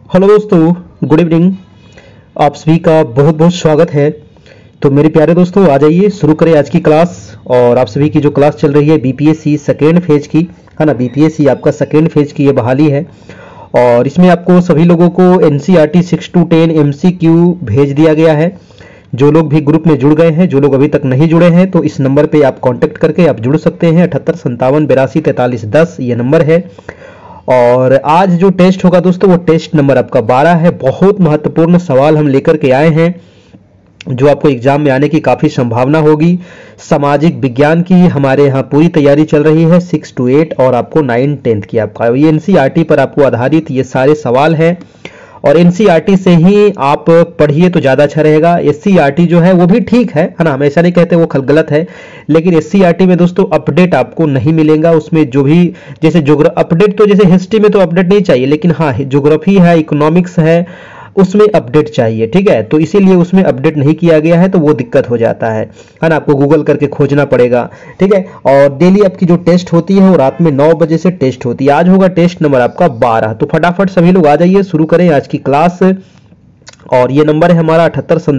Hello दोस्तों, good evening. आप सभी का बहुत बहुत स्वागत है। तो मेरे प्यारे दोस्तों, आ जाइए शुरू करें आज की क्लास। और आप सभी की जो क्लास चल रही है बीपीएससी सेकेंड फेज की, है ना। बीपीएससी आपका सेकेंड फेज की ये बहाली है और इसमें आपको सभी लोगों को एनसीईआरटी 6 to 10 एमसीक्यू भेज दिया गया है। जो लोग भी ग्रुप में जुड़ गए हैं, जो लोग अभी तक नहीं जुड़े हैं, तो इस नंबर पे आप कांटेक्ट करके आप जुड़ सकते हैं। 7857824310 ये नंबर है। और आज जो टेस्ट होगा दोस्तों, वो टेस्ट नंबर आपका 12 है। बहुत महत्वपूर्ण सवाल हम लेकर के आए हैं जो आपको एग्जाम में आने की काफ़ी संभावना होगी। सामाजिक विज्ञान की हमारे यहाँ पूरी तैयारी चल रही है 6 to 8 और आपको 9 10 की आपका ये एनसीईआरटी पर आपको आधारित ये सारे सवाल हैं। और एनसीईआरटी से ही आप पढ़िए तो ज़्यादा अच्छा रहेगा। एससीईआरटी जो है वो भी ठीक है ना, हम ऐसा नहीं कहते वो गलत है, लेकिन एससीईआरटी में दोस्तों अपडेट आपको नहीं मिलेगा। उसमें जो भी जैसे अपडेट, तो जैसे हिस्ट्री में तो अपडेट नहीं चाहिए, लेकिन हाँ ज्योग्राफी है, इकोनॉमिक्स है, उसमें अपडेट चाहिए। ठीक है, तो इसीलिए उसमें अपडेट नहीं किया गया है, तो वो दिक्कत हो जाता है ना। आपको गूगल करके खोजना पड़ेगा। ठीक है, और डेली आपकी जो टेस्ट होती है वो रात में 9 बजे से टेस्ट होती है। आज होगा टेस्ट नंबर आपका 12। तो फटाफट सभी लोग आ जाइए, शुरू करें आज की क्लास। और ये नंबर है हमारा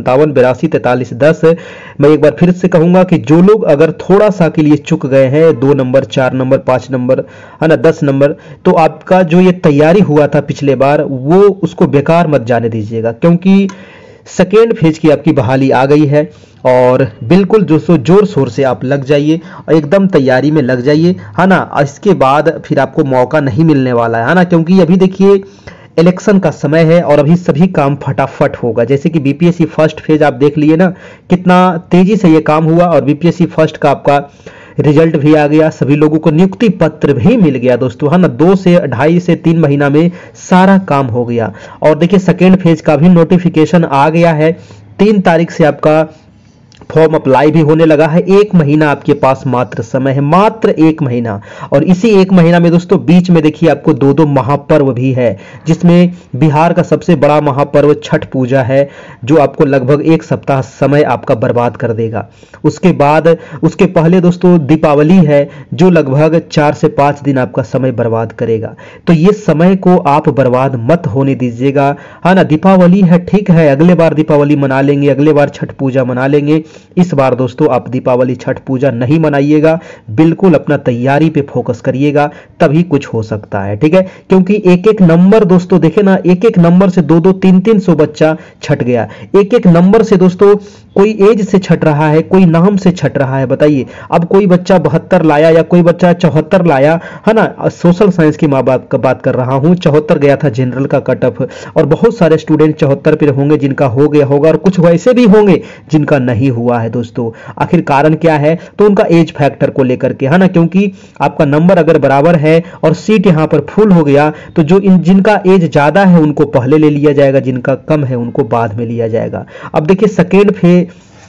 7857824310। मैं एक बार फिर से कहूंगा कि जो लोग अगर थोड़ा सा के लिए चुक गए हैं, 2 नंबर 4 नंबर 5 नंबर, है ना, 10 नंबर, तो आपका जो ये तैयारी हुआ था पिछले बार, वो उसको बेकार मत जाने दीजिएगा, क्योंकि सेकेंड फेज की आपकी बहाली आ गई है। और बिल्कुल दोस्तों जोर शोर से आप लग जाइए और एकदम तैयारी में लग जाइए, है ना। इसके बाद फिर आपको मौका नहीं मिलने वाला है ना, क्योंकि अभी देखिए इलेक्शन का समय है और अभी सभी काम फटाफट होगा। जैसे कि बीपीएससी फर्स्ट फेज आप देख लिए ना, कितना तेजी से ये काम हुआ। और बीपीएससी फर्स्ट का आपका रिजल्ट भी आ गया, सभी लोगों को नियुक्ति पत्र भी मिल गया दोस्तों, है ना। 2 से 2.5 से 3 महीना में सारा काम हो गया। और देखिए सेकेंड फेज का भी नोटिफिकेशन आ गया है। 3 तारीख से आपका फॉर्म अप्लाई भी होने लगा है। 1 महीना आपके पास मात्र समय है, मात्र 1 महीना। और इसी 1 महीना में दोस्तों बीच में देखिए आपको 2 महापर्व भी है, जिसमें बिहार का सबसे बड़ा महापर्व छठ पूजा है, जो आपको लगभग 1 सप्ताह समय आपका बर्बाद कर देगा। उसके बाद उसके पहले दोस्तों दीपावली है, जो लगभग 4 से 5 दिन आपका समय बर्बाद करेगा। तो ये समय को आप बर्बाद मत होने दीजिएगा, है ना। दीपावली है, ठीक है, अगले बार दीपावली मना लेंगे, अगले बार छठ पूजा मना लेंगे। इस बार दोस्तों आप दीपावली छठ पूजा नहीं मनाइएगा, बिल्कुल अपना तैयारी पे फोकस करिएगा, तभी कुछ हो सकता है। ठीक है, क्योंकि एक एक नंबर दोस्तों देखे ना, एक एक नंबर से 2-2 300 बच्चा छट गया। एक एक नंबर से दोस्तों कोई एज से छट रहा है, कोई नाम से छट रहा है। बताइए, अब कोई बच्चा 72 लाया या कोई बच्चा 74 लाया, है ना। सोशल साइंस की बात कर रहा हूं, 74 गया था जनरल का कट ऑफ। और बहुत सारे स्टूडेंट 74 पे होंगे जिनका हो गया होगा, और कुछ वैसे भी होंगे जिनका नहीं हुआ है दोस्तों। आखिर कारण क्या है? तो उनका एज फैक्टर को लेकर के, है ना। क्योंकि आपका नंबर अगर बराबर है और सीट यहां पर फुल हो गया, तो जो जिनका एज ज्यादा है उनको पहले ले लिया जाएगा, जिनका कम है उनको बाद में लिया जाएगा। अब देखिए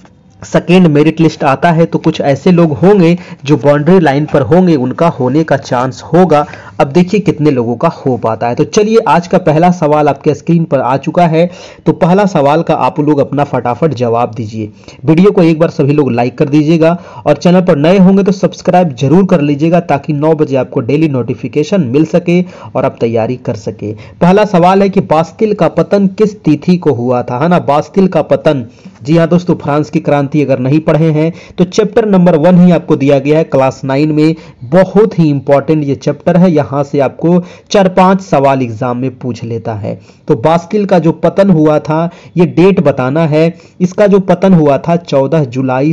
सेकेंड मेरिट लिस्ट आता है, तो कुछ ऐसे लोग होंगे जो बाउंड्री लाइन पर होंगे, उनका होने का चांस होगा। अब देखिए कितने लोगों का हो पाता है। तो चलिए, आज का पहला सवाल आपके स्क्रीन पर आ चुका है। तो पहला सवाल का आप लोग अपना फटाफट जवाब दीजिए। वीडियो को एक बार सभी लोग लाइक कर दीजिएगा और चैनल पर नए होंगे तो सब्सक्राइब जरूर कर लीजिएगा, ताकि 9 बजे आपको डेली नोटिफिकेशन मिल सके और आप तैयारी कर सके। पहला सवाल है कि बास्तिल का पतन किस तिथि को हुआ था, है ना। बास्तिल का पतन, जी हाँ दोस्तों, फ्रांस की क्रांति अगर नहीं पढ़े हैं तो चैप्टर नंबर 1 ही आपको दिया गया है क्लास 9 में। बहुत ही इंपॉर्टेंट ये चैप्टर है, यहां से आपको 4-5 सवाल एग्जाम में पूछ लेता है। तो बास्तिल का जो पतन हुआ था, ये डेट बताना है। इसका जो पतन हुआ था 14 जुलाई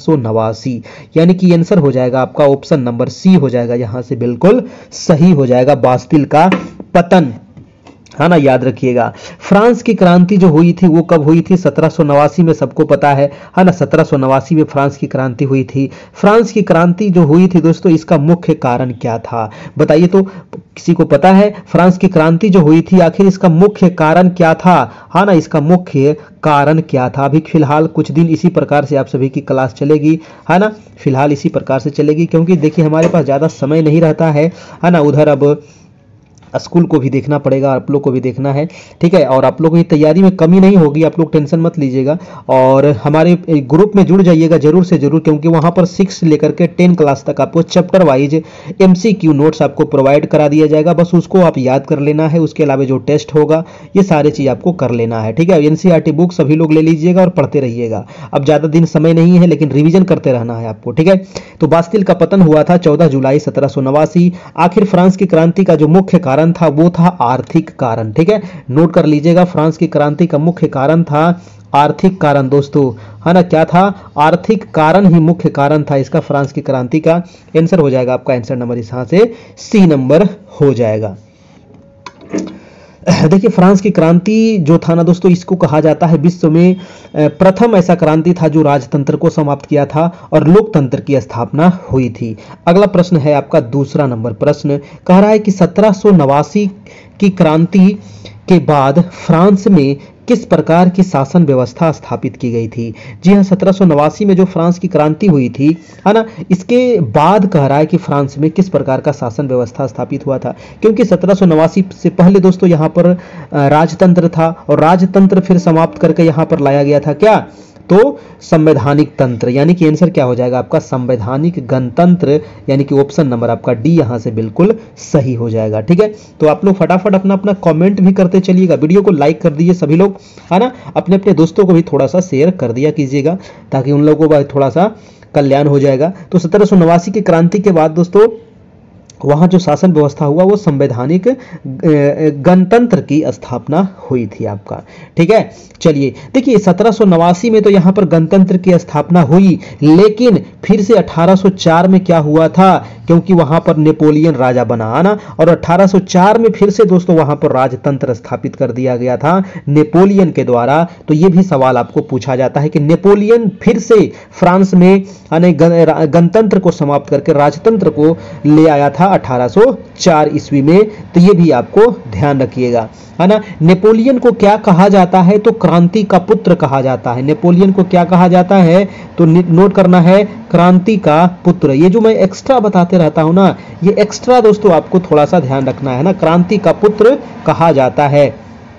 1789, यानी कि आंसर हो जाएगा आपका ऑप्शन नंबर सी हो जाएगा, यहां से बिल्कुल सही हो जाएगा बास्तिल का पतन, है ना। याद रखिएगा। फ्रांस की क्रांति जो हुई थी वो कब हुई थी? 1789 में, सबको पता है ना। 1789 में फ्रांस की क्रांति हुई थी। फ्रांस की क्रांति जो हुई थी दोस्तों, इसका मुख्य कारण क्या था? बताइए तो, किसी को पता है? फ्रांस की क्रांति जो हुई थी, आखिर इसका मुख्य कारण क्या था, है ना। इसका मुख्य कारण क्या था? अभी फिलहाल कुछ दिन इसी प्रकार से आप सभी की क्लास चलेगी, है ना। फिलहाल इसी प्रकार से चलेगी, क्योंकि देखिए हमारे पास ज्यादा समय नहीं रहता है ना। उधर अब स्कूल को भी देखना पड़ेगा, आप लोग को भी देखना है, ठीक है। और आप लोग की तैयारी में कमी नहीं होगी, आप लोग टेंशन मत लीजिएगा। और हमारे ग्रुप में जुड़ जाइएगा जरूर से जरूर, क्योंकि वहां पर 6 लेकर के 10 क्लास तक आपको चैप्टर वाइज MCQ नोट्स आपको प्रोवाइड करा दिया जाएगा। बस उसको आप याद कर लेना है, उसके अलावा जो टेस्ट होगा ये सारे चीज आपको कर लेना है, ठीक है। NCERT बुक सभी लोग ले लीजिएगा और पढ़ते रहिएगा। अब ज्यादा दिन समय नहीं है, लेकिन रिवीजन करते रहना है आपको, ठीक है। तो बास्तिल का पतन हुआ था 14 जुलाई 1789। आखिर फ्रांस की क्रांति का जो मुख्य कारण था वो था आर्थिक कारण, ठीक है। नोट कर लीजिएगा, फ्रांस की क्रांति का मुख्य कारण था आर्थिक कारण दोस्तों, है ना। क्या था? आर्थिक कारण ही मुख्य कारण था इसका, फ्रांस की क्रांति का। आंसर हो जाएगा आपका, आंसर नंबर यहां से C नंबर हो जाएगा। देखिए, फ्रांस की क्रांति जो था ना दोस्तों, इसको कहा जाता है विश्व में प्रथम ऐसा क्रांति था जो राजतंत्र को समाप्त किया था और लोकतंत्र की स्थापना हुई थी। अगला प्रश्न है आपका दूसरा नंबर प्रश्न, कह रहा है कि 1789 की क्रांति के बाद फ्रांस में किस प्रकार की शासन व्यवस्था स्थापित की गई थी। जी हाँ, 1789 में जो फ्रांस की क्रांति हुई थी, है ना, इसके बाद कह रहा है कि फ्रांस में किस प्रकार का शासन व्यवस्था स्थापित हुआ था। क्योंकि 1789 से पहले दोस्तों यहाँ पर राजतंत्र था, और राजतंत्र फिर समाप्त करके यहाँ पर लाया गया था क्या, तो संवैधानिक तंत्र, यानी कि आंसर क्या हो जाएगा आपका संवैधानिक गणतंत्र, यानी कि ऑप्शन नंबर आपका डी यहां से बिल्कुल सही हो जाएगा, ठीक है। तो आप लोग फटाफट अपना अपना कमेंट भी करते चलिएगा, वीडियो को लाइक कर दीजिए सभी लोग, है ना। अपने अपने दोस्तों को भी थोड़ा सा शेयर कर दिया कीजिएगा, ताकि उन लोगों को थोड़ा सा कल्याण हो जाएगा। तो 1789 की क्रांति के बाद दोस्तों वहां जो शासन व्यवस्था हुआ वो संवैधानिक गणतंत्र की स्थापना हुई थी आपका, ठीक है। चलिए देखिए, 1789 में तो यहां पर गणतंत्र की स्थापना हुई, लेकिन फिर से 1804 में क्या हुआ था, क्योंकि वहां पर नेपोलियन राजा बना, आना, और 1804 में फिर से दोस्तों वहां पर राजतंत्र स्थापित कर दिया गया था नेपोलियन के द्वारा। तो ये भी सवाल आपको पूछा जाता है कि नेपोलियन फिर से फ्रांस में गणतंत्र को समाप्त करके राजतंत्र को ले आया था 1804 ईस्वी में। तो ये भी आपको ध्यान रखिएगा, है ना। नेपोलियन को क्या कहा जाता है, तो क्रांति का पुत्र कहा जाता है। नेपोलियन को क्या कहा जाता है, तो नोट करना है, क्रांति का पुत्र। ये जो मैं एक्स्ट्रा बताते रहता हूं ना, ये एक्स्ट्रा दोस्तों आपको थोड़ा सा ध्यान रखना है ना, क्रांति का पुत्र कहा जाता है।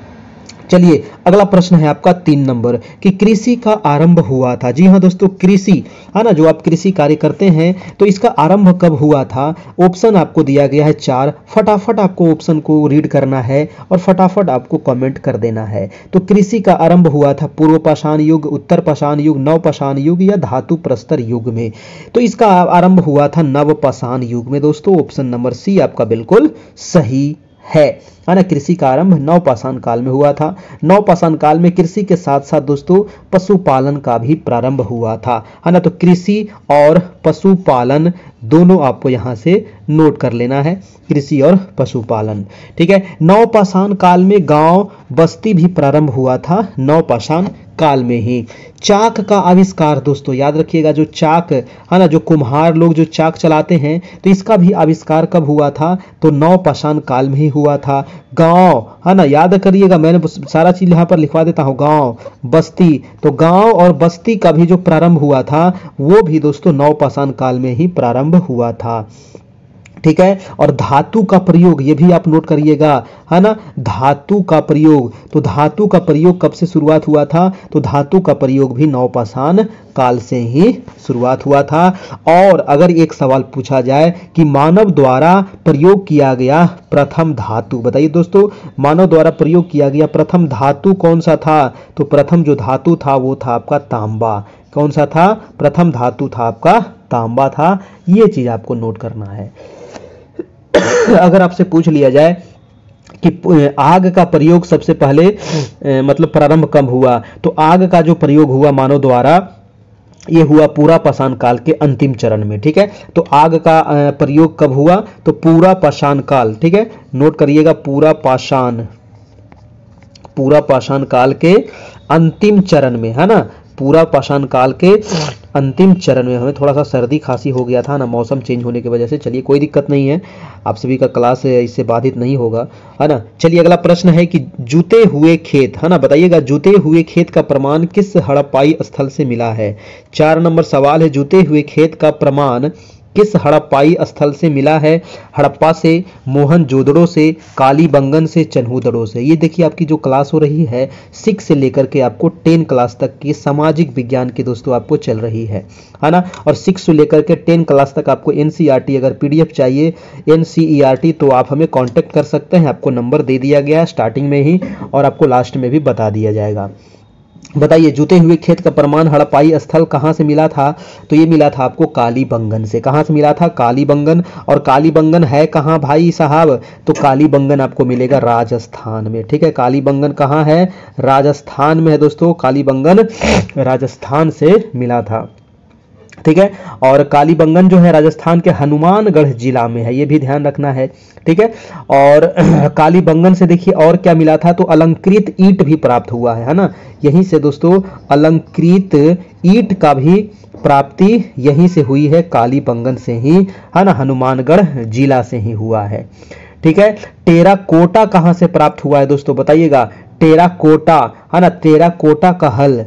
चलिए अगला प्रश्न है आपका 3 नंबर, कि कृषि का आरंभ हुआ था। जी हाँ दोस्तों, कृषि, है ना, जो आप कृषि कार्य करते हैं, तो इसका आरंभ कब हुआ था। ऑप्शन आपको दिया गया है 4, फटाफट आपको ऑप्शन को रीड करना है और फटाफट आपको कमेंट कर देना है। तो कृषि का आरंभ हुआ था पूर्व पाषाण युग, उत्तर पाषाण युग, नव पाषाण युग या धातु प्रस्तर युग में। तो इसका आरंभ हुआ था नव पाषाण युग में दोस्तों। ऑप्शन नंबर C आपका बिल्कुल सही है ना। कृषि का आरंभ नवपाषाण काल में हुआ था। नवपाषाण काल में कृषि के साथ साथ दोस्तों पशुपालन का भी प्रारंभ हुआ था, है ना। तो कृषि और पशुपालन दोनों आपको यहां से नोट कर लेना है, कृषि और पशुपालन, ठीक है। नवपाषाण काल में गांव बस्ती भी प्रारंभ हुआ था, नवपाषाण काल में ही। चाक का आविष्कार दोस्तों याद रखिएगा, जो चाक, है ना, जो कुम्हार लोग जो चाक चलाते हैं, तो इसका भी आविष्कार कब हुआ था, तो नवपाषाण काल में ही हुआ था। गांव, है ना, याद करिएगा, मैंने सारा चीज यहाँ पर लिखवा देता हूँ। गांव, बस्ती, तो गांव और बस्ती का भी जो प्रारंभ हुआ था वो भी दोस्तों नवपाषाण काल में ही प्रारंभ हुआ था, ठीक है। और धातु का प्रयोग, ये भी आप नोट करिएगा, है ना, धातु का प्रयोग, तो धातु का प्रयोग कब से शुरुआत हुआ था, तो धातु का प्रयोग भी नवपाषाण काल से ही शुरुआत हुआ था। और अगर एक सवाल पूछा जाए कि मानव द्वारा प्रयोग किया गया प्रथम धातु, बताइए दोस्तों, मानव द्वारा प्रयोग किया गया प्रथम धातु कौन सा था, तो प्रथम जो धातु था वो था आपका तांबा। कौन सा था, प्रथम धातु था आपका तांबा था। ये चीज आपको नोट करना है। अगर आपसे पूछ लिया जाए कि आग का प्रयोग सबसे पहले मतलब प्रारंभ कब हुआ, तो आग का जो प्रयोग हुआ मानव द्वारा ये हुआ पूरा पाषाण काल के अंतिम चरण में, ठीक है। तो आग का प्रयोग कब हुआ, तो पूरा पाषाण काल, ठीक है, नोट करिएगा, पूरा पाषाण काल के अंतिम चरण में, है ना, पूरा पाषाण काल के अंतिम चरण में। हमें थोड़ा सा सर्दी खांसी हो गया था ना, मौसम चेंज होने की वजह से। चलिए कोई दिक्कत नहीं है, आप सभी का क्लास इससे बाधित नहीं होगा, है ना। चलिए अगला प्रश्न है कि जुते हुए खेत, है ना, बताइएगा जुते हुए खेत का प्रमाण किस हड़प्पाई स्थल से मिला है। 4 नंबर सवाल है, जुते हुए खेत का प्रमाण किस हड़प्पाई स्थल से मिला है? हड़प्पा से, मोहनजोदड़ो से, कालीबंगन से, चन्हूदड़ो से। ये देखिए आपकी जो क्लास हो रही है 6 से लेकर के आपको 10 क्लास तक की सामाजिक विज्ञान की दोस्तों आपको चल रही है ना। और 6 से लेकर के 10 क्लास तक आपको एनसीईआरटी अगर पीडीएफ चाहिए एनसीईआरटी तो आप हमें कांटेक्ट कर सकते हैं। आपको नंबर दे दिया गया है स्टार्टिंग में ही और आपको लास्ट में भी बता दिया जाएगा। बताइए, जुते हुए खेत का प्रमाण हड़प्पाई स्थल कहाँ से मिला था? तो ये मिला था आपको कालीबंगन से। कहाँ से मिला था? कालीबंगन। और कालीबंगन है कहाँ भाई साहब? तो कालीबंगन आपको मिलेगा राजस्थान में। ठीक है, कालीबंगन कहाँ है? राजस्थान में है दोस्तों। कालीबंगन राजस्थान से मिला था। ठीक है, और कालीबंगन जो है राजस्थान के हनुमानगढ़ जिला में है, ये भी ध्यान रखना है। ठीक है, और कालीबंगन से देखिए और क्या मिला था? तो अलंकृत ईंट भी प्राप्त हुआ है ना। यहीं से दोस्तों अलंकृत ईंट का भी प्राप्ति यहीं से हुई है, कालीबंगन से ही है ना, हनुमानगढ़ जिला से ही हुआ है। ठीक है, टेराकोटा कहां से प्राप्त हुआ है दोस्तों? बताइएगा। टेराकोटा है ना, टेराकोटा का हल,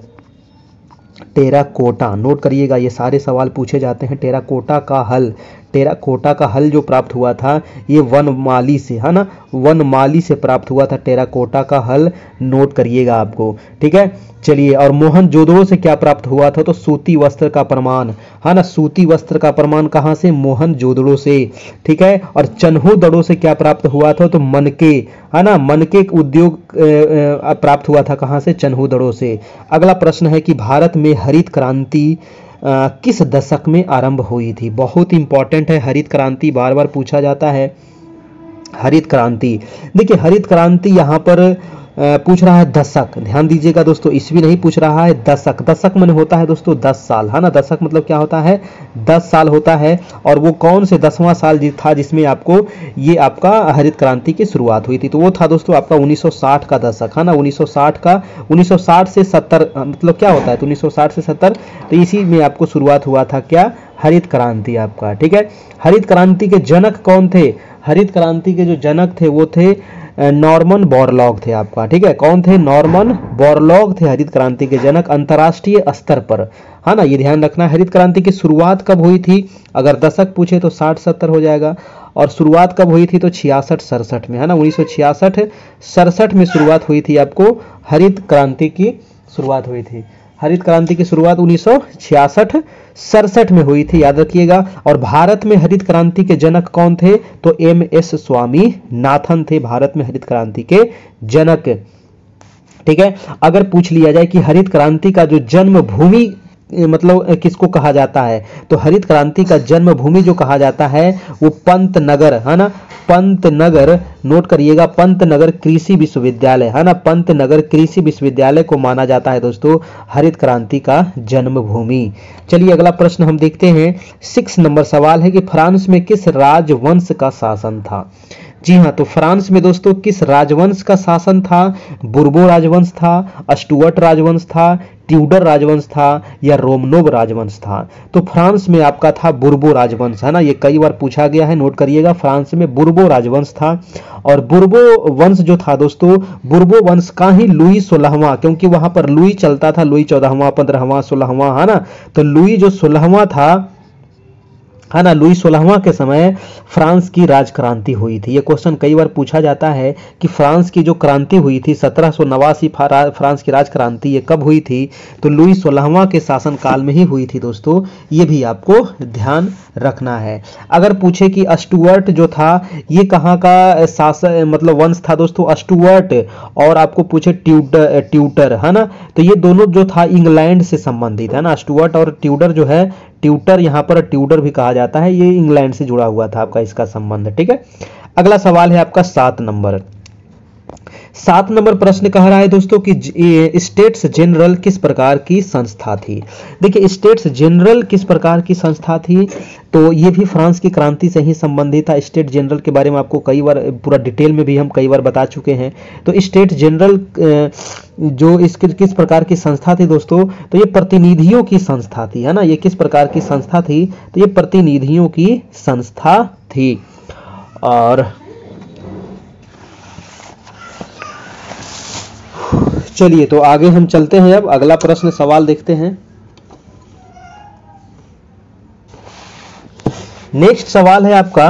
टेराकोटा नोट करिएगा, ये सारे सवाल पूछे जाते हैं। टेराकोटा का हल, टेराकोटा का हल जो प्राप्त हुआ था ये वनमाली से है ना, वनमाली से प्राप्त हुआ था टेराकोटा का हल, नोट करिएगा आपको। ठीक है, चलिए, और मोहनजोदड़ो से क्या प्राप्त हुआ था? तो सूती वस्त्र का प्रमाण है ना, सूती वस्त्र का प्रमाण कहाँ से? मोहनजोदड़ो से। ठीक है, और चन्हूदड़ो से क्या प्राप्त हुआ था? तो मनके है ना, मनके उद्योग प्राप्त हुआ था कहाँ से? चन्हूदड़ो से। अगला प्रश्न है कि भारत में हरित क्रांति किस दशक में आरंभ हुई थी? बहुत इंपॉर्टेंट है हरित क्रांति, बार बार पूछा जाता है हरित क्रांति। देखिए हरित क्रांति यहाँ पर पूछ रहा है दशक, ध्यान दीजिएगा दोस्तों, ईस्वी नहीं पूछ रहा है, दशक। दशक मन होता है दोस्तों 10 साल है ना, दशक मतलब क्या होता है? 10 साल होता है। और वो कौन से 10वां साल था जिसमें आपको ये आपका हरित क्रांति की शुरुआत हुई थी? तो वो था दोस्तों आपका 1960 का दशक है ना, 1960 का, 1960 से 70 मतलब क्या होता है? तो 1960 से 70, तो इसी में आपको शुरुआत हुआ था क्या? हरित क्रांति आपका। ठीक है, हरित क्रांति के जनक कौन थे? हरित क्रांति के जो जनक थे वो थे नॉर्मन बोरलॉग थे आपका। ठीक है, कौन थे? नॉर्मन बोरलॉग थे हरित क्रांति के जनक अंतर्राष्ट्रीय स्तर पर है ना, ये ध्यान रखना। हरित क्रांति की शुरुआत कब हुई थी? अगर दशक पूछे तो 60-70 हो जाएगा, और शुरुआत कब हुई थी? तो 66-67 में है ना, 1966-67 में शुरुआत हुई थी आपको हरित क्रांति की शुरुआत हुई थी। हरित क्रांति की शुरुआत 1966-67 में हुई थी, याद रखिएगा। और भारत में हरित क्रांति के जनक कौन थे? तो एम.एस. स्वामीनाथन थे भारत में हरित क्रांति के जनक। ठीक है, अगर पूछ लिया जाए कि हरित क्रांति का जो जन्मभूमि मतलब किसको कहा जाता है? तो हरित क्रांति का जन्मभूमि जो कहा जाता है वो पंतनगर है ना, पंतनगर, नोट करिएगा, पंतनगर कृषि विश्वविद्यालय है ना, पंतनगर कृषि विश्वविद्यालय को माना जाता है दोस्तों हरित क्रांति का जन्मभूमि। चलिए अगला प्रश्न हम देखते हैं। 6 नंबर सवाल है कि फ्रांस में किस राजवंश का शासन था? जी हाँ, तो फ्रांस में दोस्तों किस राजवंश का शासन था? बुर्बो राजवंश था, स्टुअर्ट राजवंश था, ट्यूडर राजवंश था, या रोमनोव राजवंश था? तो फ्रांस में आपका था बुर्बो राजवंश है ना, ये कई बार पूछा गया है, नोट करिएगा। फ्रांस में बुर्बो राजवंश था। और बुर्बो वंश जो था दोस्तों, बुर्बो वंश का ही लुई 16वां, क्योंकि वहां पर लुई चलता था, लुई 14वां, 15वां, 16वां है ना, तो लुई जो 16वां था है ना, लुई 16वां के समय फ्रांस की राजक्रांति हुई थी। ये क्वेश्चन कई बार पूछा जाता है कि फ्रांस की जो क्रांति हुई थी 1789 फ्रांस की राजक्रांति, ये कब हुई थी? तो लुई 16वां के शासनकाल में ही हुई थी दोस्तों, ये भी आपको ध्यान रखना है। अगर पूछे कि स्टुअर्ट जो था ये कहाँ का शासन मतलब वंश था दोस्तों? स्टुअर्ट, और आपको पूछे ट्यूटर है ना, तो ये दोनों जो था इंग्लैंड से संबंधित है ना, स्टुअर्ट और ट्यूडर जो है, ट्यूटर यहाँ पर ट्यूडर भी कहा जाता है, ये इंग्लैंड से जुड़ा हुआ था आपका इसका संबंध। ठीक है, अगला सवाल है आपका 7 नंबर। 7 नंबर प्रश्न कह रहा है दोस्तों कि स्टेट्स जनरल किस प्रकार की संस्था थी? देखिए स्टेट्स जनरल किस प्रकार की संस्था थी, तो ये भी फ्रांस की क्रांति से ही संबंधित था। स्टेट जनरल के बारे में आपको कई बार पूरा डिटेल में भी हम कई बार बता चुके हैं। तो स्टेट जनरल जो इसकी किस प्रकार की संस्था थी दोस्तों? तो ये प्रतिनिधियों की संस्था थी है ना, ये किस प्रकार की संस्था थी? तो ये प्रतिनिधियों की संस्था थी। और चलिए तो आगे हम चलते हैं, अब अगला प्रश्न सवाल देखते हैं। नेक्स्ट सवाल है आपका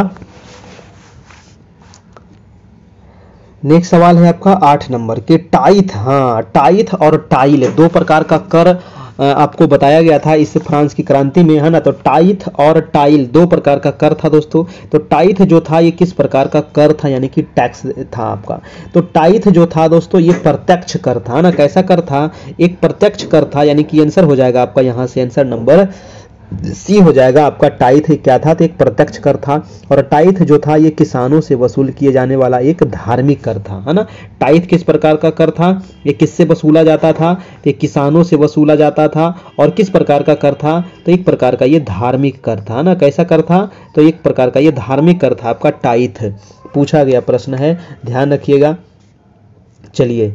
8 नंबर के टाइथ। हाँ, टाइथ और टाइल दो प्रकार का कर आपको बताया गया था इस फ्रांस की क्रांति में, है ना। तो टाइथ और टाइल दो प्रकार का कर था दोस्तों। तो टाइथ जो था ये किस प्रकार का कर था, यानी कि टैक्स था आपका। तो टाइथ जो था दोस्तों ये प्रत्यक्ष कर था, ना। कैसा कर था? एक प्रत्यक्ष कर था, यानी कि आंसर हो जाएगा आपका यहां से आंसर नंबर सी हो जाएगा आपका। टाइथ क्या था? तो एक प्रत्यक्ष कर था। और टाइथ जो था ये किसानों से वसूल किए जाने वाला एक धार्मिक कर था, है ना। टाइथ किस प्रकार का कर था? ये किससे वसूला जाता था? तो ये किसानों से वसूला जाता था। और किस प्रकार का कर था? तो एक प्रकार का ये धार्मिक कर था, ना। कैसा कर था? तो एक प्रकार का ये धार्मिक कर था आपका टाइथ। पूछा गया प्रश्न है, ध्यान रखिएगा। चलिए,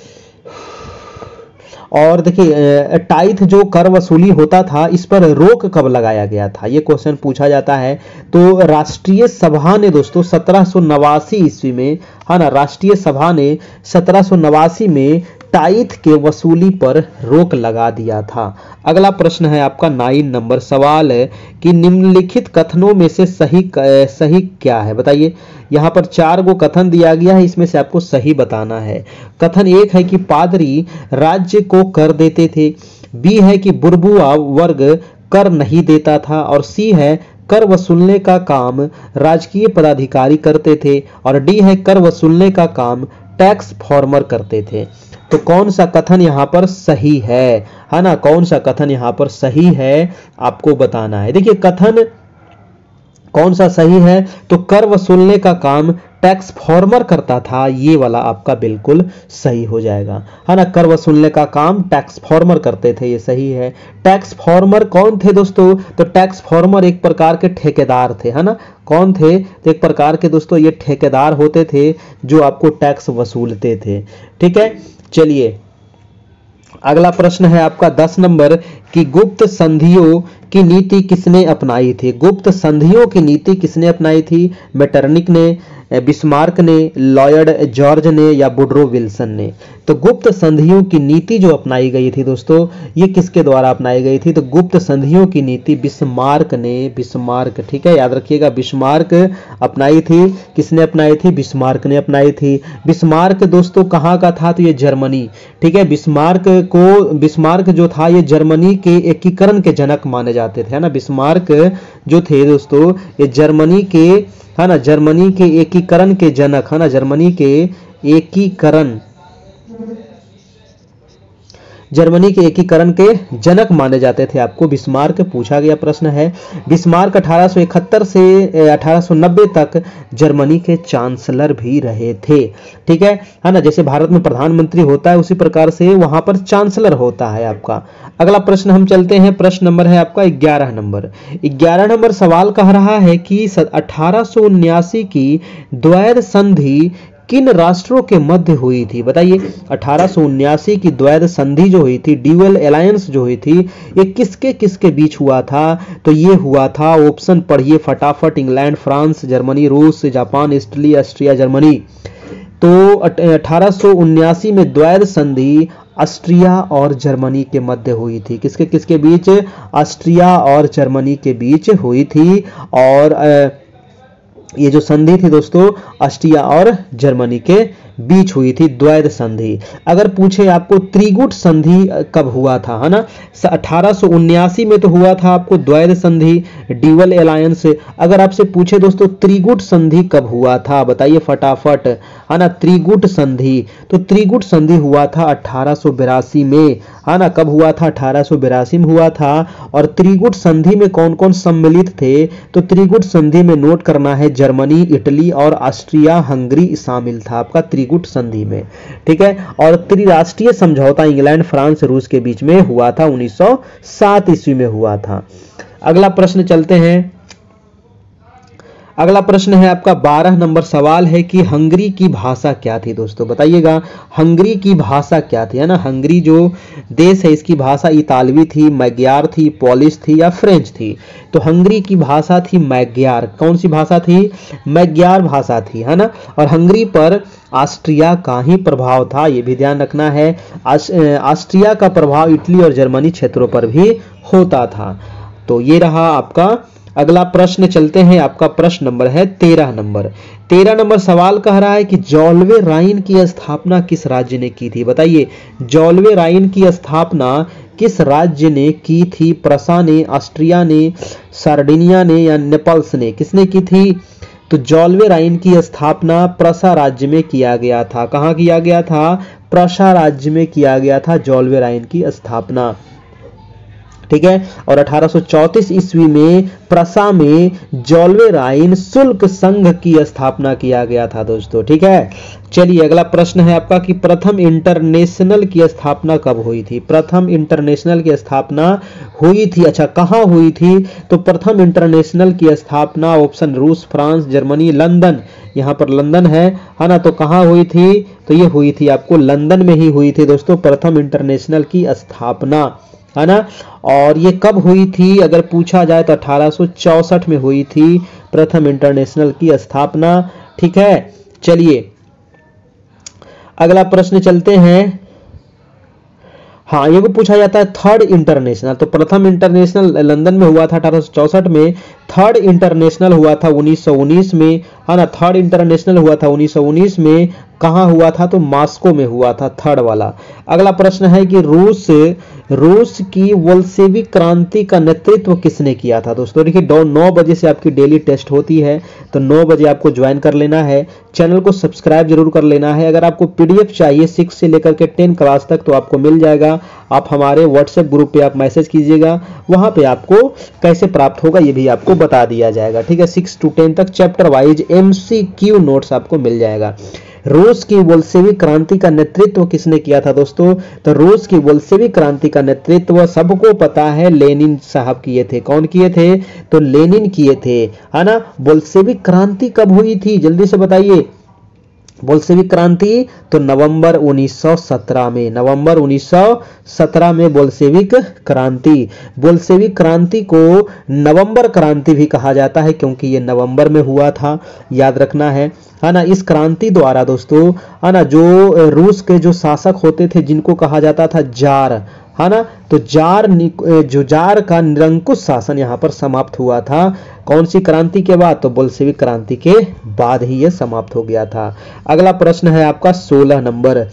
और देखिए टाइथ जो कर वसूली होता था इस पर रोक कब लगाया गया था, ये क्वेश्चन पूछा जाता है। तो राष्ट्रीय सभा ने दोस्तों 1789 ईस्वी में, है ना, राष्ट्रीय सभा ने 1789 में टाइथ के वसूली पर रोक लगा दिया था। अगला प्रश्न है आपका 9 नंबर सवाल है कि निम्नलिखित कथनों में से सही क्या है, बताइए। यहाँ पर 4 गो कथन दिया गया है, इसमें से आपको सही बताना है। कथन 1 है कि पादरी राज्य को कर देते थे। बी है कि बुर्जुआ वर्ग कर नहीं देता था। और सी है कर वसूलने का काम राजकीय पदाधिकारी करते थे। और डी है कर वसूलने का काम टैक्स फॉर्मर करते थे। तो कौन सा कथन यहां पर सही है ना? कौन सा कथन यहां पर सही है आपको बताना है। देखिए कथन कौन सा सही है? तो कर वसूलने का काम टैक्स फॉर्मर करता था, ये वाला आपका बिल्कुल सही हो जाएगा, है ना। कर वसूलने का काम टैक्स फॉर्मर करते थे, ये सही है। टैक्स फॉर्मर कौन थे दोस्तों? तो टैक्स फॉर्मर एक प्रकार के ठेकेदार थे, है ना। कौन थे? तो एक प्रकार के दोस्तों ये ठेकेदार होते थे जो आपको टैक्स वसूलते थे। ठीक है, चलिए अगला प्रश्न है आपका 10 नंबर कि गुप्त संधियों की नीति किसने अपनाई थी? गुप्त संधियों की नीति किसने अपनाई थी? मेटरनिक ने, बिस्मार्क ने, लॉयड जॉर्ज ने या वुडरो विल्सन ने? तो गुप्त संधियों की नीति जो अपनाई गई थी दोस्तों ये किसके द्वारा अपनाई गई थी? तो गुप्त संधियों की नीति बिस्मार्क ने, बिस्मार्क, ठीक है, याद रखिएगा, बिस्मार्क अपनाई थी। किसने अपनाई थी? बिस्मार्क ने अपनाई थी। बिस्मार्क दोस्तों कहाँ का था? तो ये जर्मनी, ठीक है। बिस्मार्क जो था ये जर्मनी के एकीकरण के जनक माने जाते थे, है ना। बिस्मार्क जो थे दोस्तों ये जर्मनी के, है ना, जर्मनी के एकीकरण के जनक, है ना, जर्मनी के एकीकरण के जनक माने जाते थे आपको बिस्मार्क। पूछा गया प्रश्न है। बिस्मार्क 1871 से 1890 तक जर्मनी के चांसलर भी रहे थे, ठीक है ना। जैसे भारत में प्रधानमंत्री होता है उसी प्रकार से वहां पर चांसलर होता है आपका। अगला प्रश्न हम चलते हैं, प्रश्न नंबर है आपका 11 नंबर। 11 नंबर सवाल कह रहा है कि 1879 की द्वैध संधि किन राष्ट्रों के मध्य हुई थी? बताइए 1879 की द्वैध संधि जो हुई थी, ड्यूअल अलायंस जो हुई थी, ये किसके बीच हुआ था? तो ये हुआ था, ऑप्शन पढ़िए फटाफट, इंग्लैंड, फ्रांस, जर्मनी, रूस, जापान, इटली, ऑस्ट्रिया, जर्मनी। तो 1879 में द्वैध संधि ऑस्ट्रिया और जर्मनी के मध्य हुई थी। किसके बीच? ऑस्ट्रिया और जर्मनी के बीच हुई थी। और ये जो संधि थी दोस्तों ऑस्ट्रिया और जर्मनी के बीच हुई थी, द्वैध संधि। अगर पूछे आपको त्रिगुट संधि कब हुआ था, है ना, 1879 में तो हुआ था आपको द्वैध संधि, ड्यूअल अलायंस। अगर आपसे पूछे दोस्तों त्रिगुट संधि कब हुआ था, बताइए फटाफट, है ना। त्रिगुट संधि, तो त्रिगुट संधि हुआ था 1882 में, है ना। कब हुआ था? 1882 में हुआ था। और त्रिगुट संधि में कौन कौन सम्मिलित थे? तो त्रिगुट संधि में नोट करना है जर्मनी, इटली और ऑस्ट्रिया हंगरी शामिल था आपका त्रिगुट संधि में, ठीक है। और त्रिराष्ट्रीय समझौता इंग्लैंड, फ्रांस, रूस के बीच में हुआ था, 1907 ईस्वी में हुआ था। अगला प्रश्न चलते हैं। अगला प्रश्न है आपका 12 नंबर सवाल है कि हंगरी की भाषा क्या थी? दोस्तों बताइएगा हंगरी की भाषा क्या थी, है ना। हंगरी जो देश है इसकी भाषा इतालवी थी, मैग्यार थी, पोलिश थी या फ्रेंच थी? तो हंगरी की भाषा थी मैग्यार। कौन सी भाषा थी? मैग्यार भाषा थी, है ना। और हंगरी पर ऑस्ट्रिया का ही प्रभाव था, ये भी ध्यान रखना है। ऑस्ट्रिया का प्रभाव इटली और जर्मनी क्षेत्रों पर भी होता था। तो ये रहा आपका अगला प्रश्न चलते हैं, आपका प्रश्न नंबर है 13 नंबर। 13 नंबर सवाल कह रहा है कि जॉल्वे राइन की स्थापना किस राज्य ने की थी? बताइए, जॉल्वे राइन की स्थापना किस राज्य ने की थी? प्रसा ने, ऑस्ट्रिया ने, सार्डिनिया ने या नेपल्स ने? किसने की थी? तो जॉल्वे राइन की स्थापना प्रसा राज्य में किया गया था। कहां किया गया था? प्रसा राज्य में किया गया था जॉल्वे राइन की स्थापना, ठीक है। और 1834 ईस्वी में प्रसा में जॉल्वे राइन शुल्क संघ की स्थापना किया गया था दोस्तों, ठीक है। चलिए अगला प्रश्न है आपका कि प्रथम इंटरनेशनल की स्थापना कब हुई थी? प्रथम इंटरनेशनल की स्थापना हुई थी, अच्छा कहां हुई थी? तो प्रथम इंटरनेशनल की स्थापना ऑप्शन रूस, फ्रांस, जर्मनी, लंदन, यहां पर लंदन है ना, तो कहां हुई थी? तो ये हुई थी आपको लंदन में ही हुई थी दोस्तों प्रथम इंटरनेशनल की स्थापना, है ना। और ये कब हुई थी अगर पूछा जाए तो 1864 में हुई थी प्रथम इंटरनेशनल की स्थापना, ठीक है। चलिए अगला प्रश्न चलते हैं, हाँ ये भी पूछा जाता है थर्ड इंटरनेशनल। तो प्रथम इंटरनेशनल लंदन में हुआ था 1864 में, थर्ड इंटरनेशनल हुआ था 1919 में, है ना। थर्ड इंटरनेशनल हुआ था 1919 में, कहां हुआ था? तो मॉस्को में हुआ था थर्ड वाला। अगला प्रश्न है कि रूस की बोल्शेविक क्रांति का नेतृत्व किसने किया था? दोस्तों देखिए 9 बजे से आपकी डेली टेस्ट होती है, तो 9 बजे आपको ज्वाइन कर लेना है, चैनल को सब्सक्राइब जरूर कर लेना है। अगर आपको पीडीएफ चाहिए 6 से लेकर के 10 क्लास तक तो आपको मिल जाएगा, आप हमारे व्हाट्सएप ग्रुप पे आप मैसेज कीजिएगा, वहां पे आपको कैसे प्राप्त होगा ये भी आपको बता दिया जाएगा, ठीक है। 6 to 10 तक चैप्टर वाइज MCQ नोट्स आपको मिल जाएगा। रूस की बोल्शेविक क्रांति का नेतृत्व किसने किया था दोस्तों? तो रूस की बोल्शेविक क्रांति का नेतृत्व सबको पता है लेनिन साहब किए थे। कौन किए थे? तो लेनिन किए थे, है ना। बोल्शेविक क्रांति कब हुई थी जल्दी से बताइए? बोल्शेविक क्रांति तो नवंबर 1917 में, नवंबर 1917 में बोल्शेविक क्रांति। बोल्शेविक क्रांति को नवंबर क्रांति भी कहा जाता है क्योंकि ये नवंबर में हुआ था, याद रखना है ना। इस क्रांति द्वारा दोस्तों, है ना, जो रूस के जो शासक होते थे जिनको कहा जाता था जार, है ना, तो जार का निरंकुश शासन यहां पर समाप्त हुआ था। कौन सी क्रांति के बाद? तो बोल्शेविक क्रांति के बाद ही यह समाप्त हो गया था। अगला प्रश्न है आपका 16 नंबर।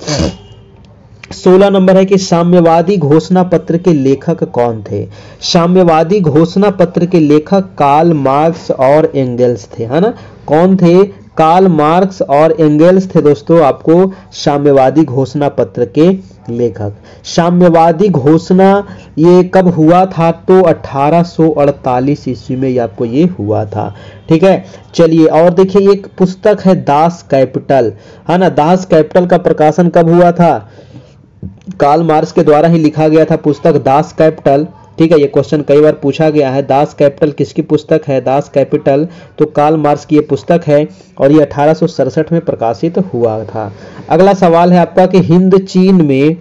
16 नंबर है कि साम्यवादी घोषणा पत्र के लेखक कौन थे? साम्यवादी घोषणा पत्र के लेखक कार्ल मार्क्स और एंगेल्स थे, है ना। कौन थे? कार्ल मार्क्स और एंगेल्स थे दोस्तों आपको साम्यवादी घोषणा पत्र के लेखक। साम्यवादी घोषणा ये कब हुआ था? तो 1848 ईस्वी में आपको ये हुआ था, ठीक है। चलिए और देखिए एक पुस्तक है दास कैपिटल, है ना। दास कैपिटल का प्रकाशन कब हुआ था? कार्ल मार्क्स के द्वारा ही लिखा गया था पुस्तक दास कैपिटल, ठीक है। ये क्वेश्चन कई बार पूछा गया है, दास कैपिटल किसकी पुस्तक है? दास कैपिटल तो कार्ल मार्क्स की ये पुस्तक है और ये 1867 में प्रकाशित हुआ था। अगला सवाल है आपका कि हिंद चीन में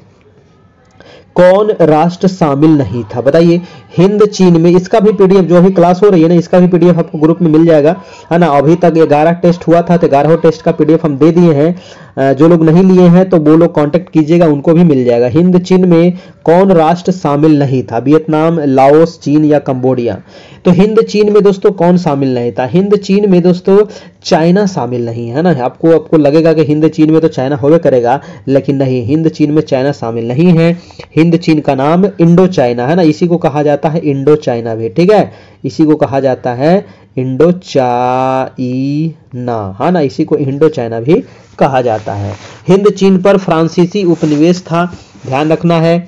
कौन राष्ट्र शामिल नहीं था? बताइए हिंद चीन में, इसका भी पीडीएफ जो भी क्लास हो रही है ना, इसका भी पीडीएफ आपको ग्रुप में मिल जाएगा, है ना। अभी तक 11 टेस्ट हुआ था तो 11 टेस्ट का पीडीएफ हम दे दिए हैं। जो लोग नहीं लिए हैं तो वो लोग कांटेक्ट कीजिएगा, उनको भी मिल जाएगा। हिंद चीन में कौन राष्ट्र शामिल नहीं था? वियतनाम, लाओस, चीन या कंबोडिया? तो हिंद चीन में दोस्तों कौन शामिल नहीं था? हिंद चीन में दोस्तों चाइना शामिल नहीं है ना। आपको लगेगा कि हिंद चीन में तो चाइना होवे करेगा, लेकिन नहीं, हिंद चीन में चाइना शामिल नहीं है। हिंद चीन का नाम इंडो चाइना है ना, इसी को कहा जाता है इंडो चाइना भी, ठीक है। इसी को कहा जाता है इंडो चाइना, है ना, इसी को इंडो चाइना भी कहा जाता है। हिंद चीन पर फ्रांसीसी उपनिवेश था, ध्यान रखना है।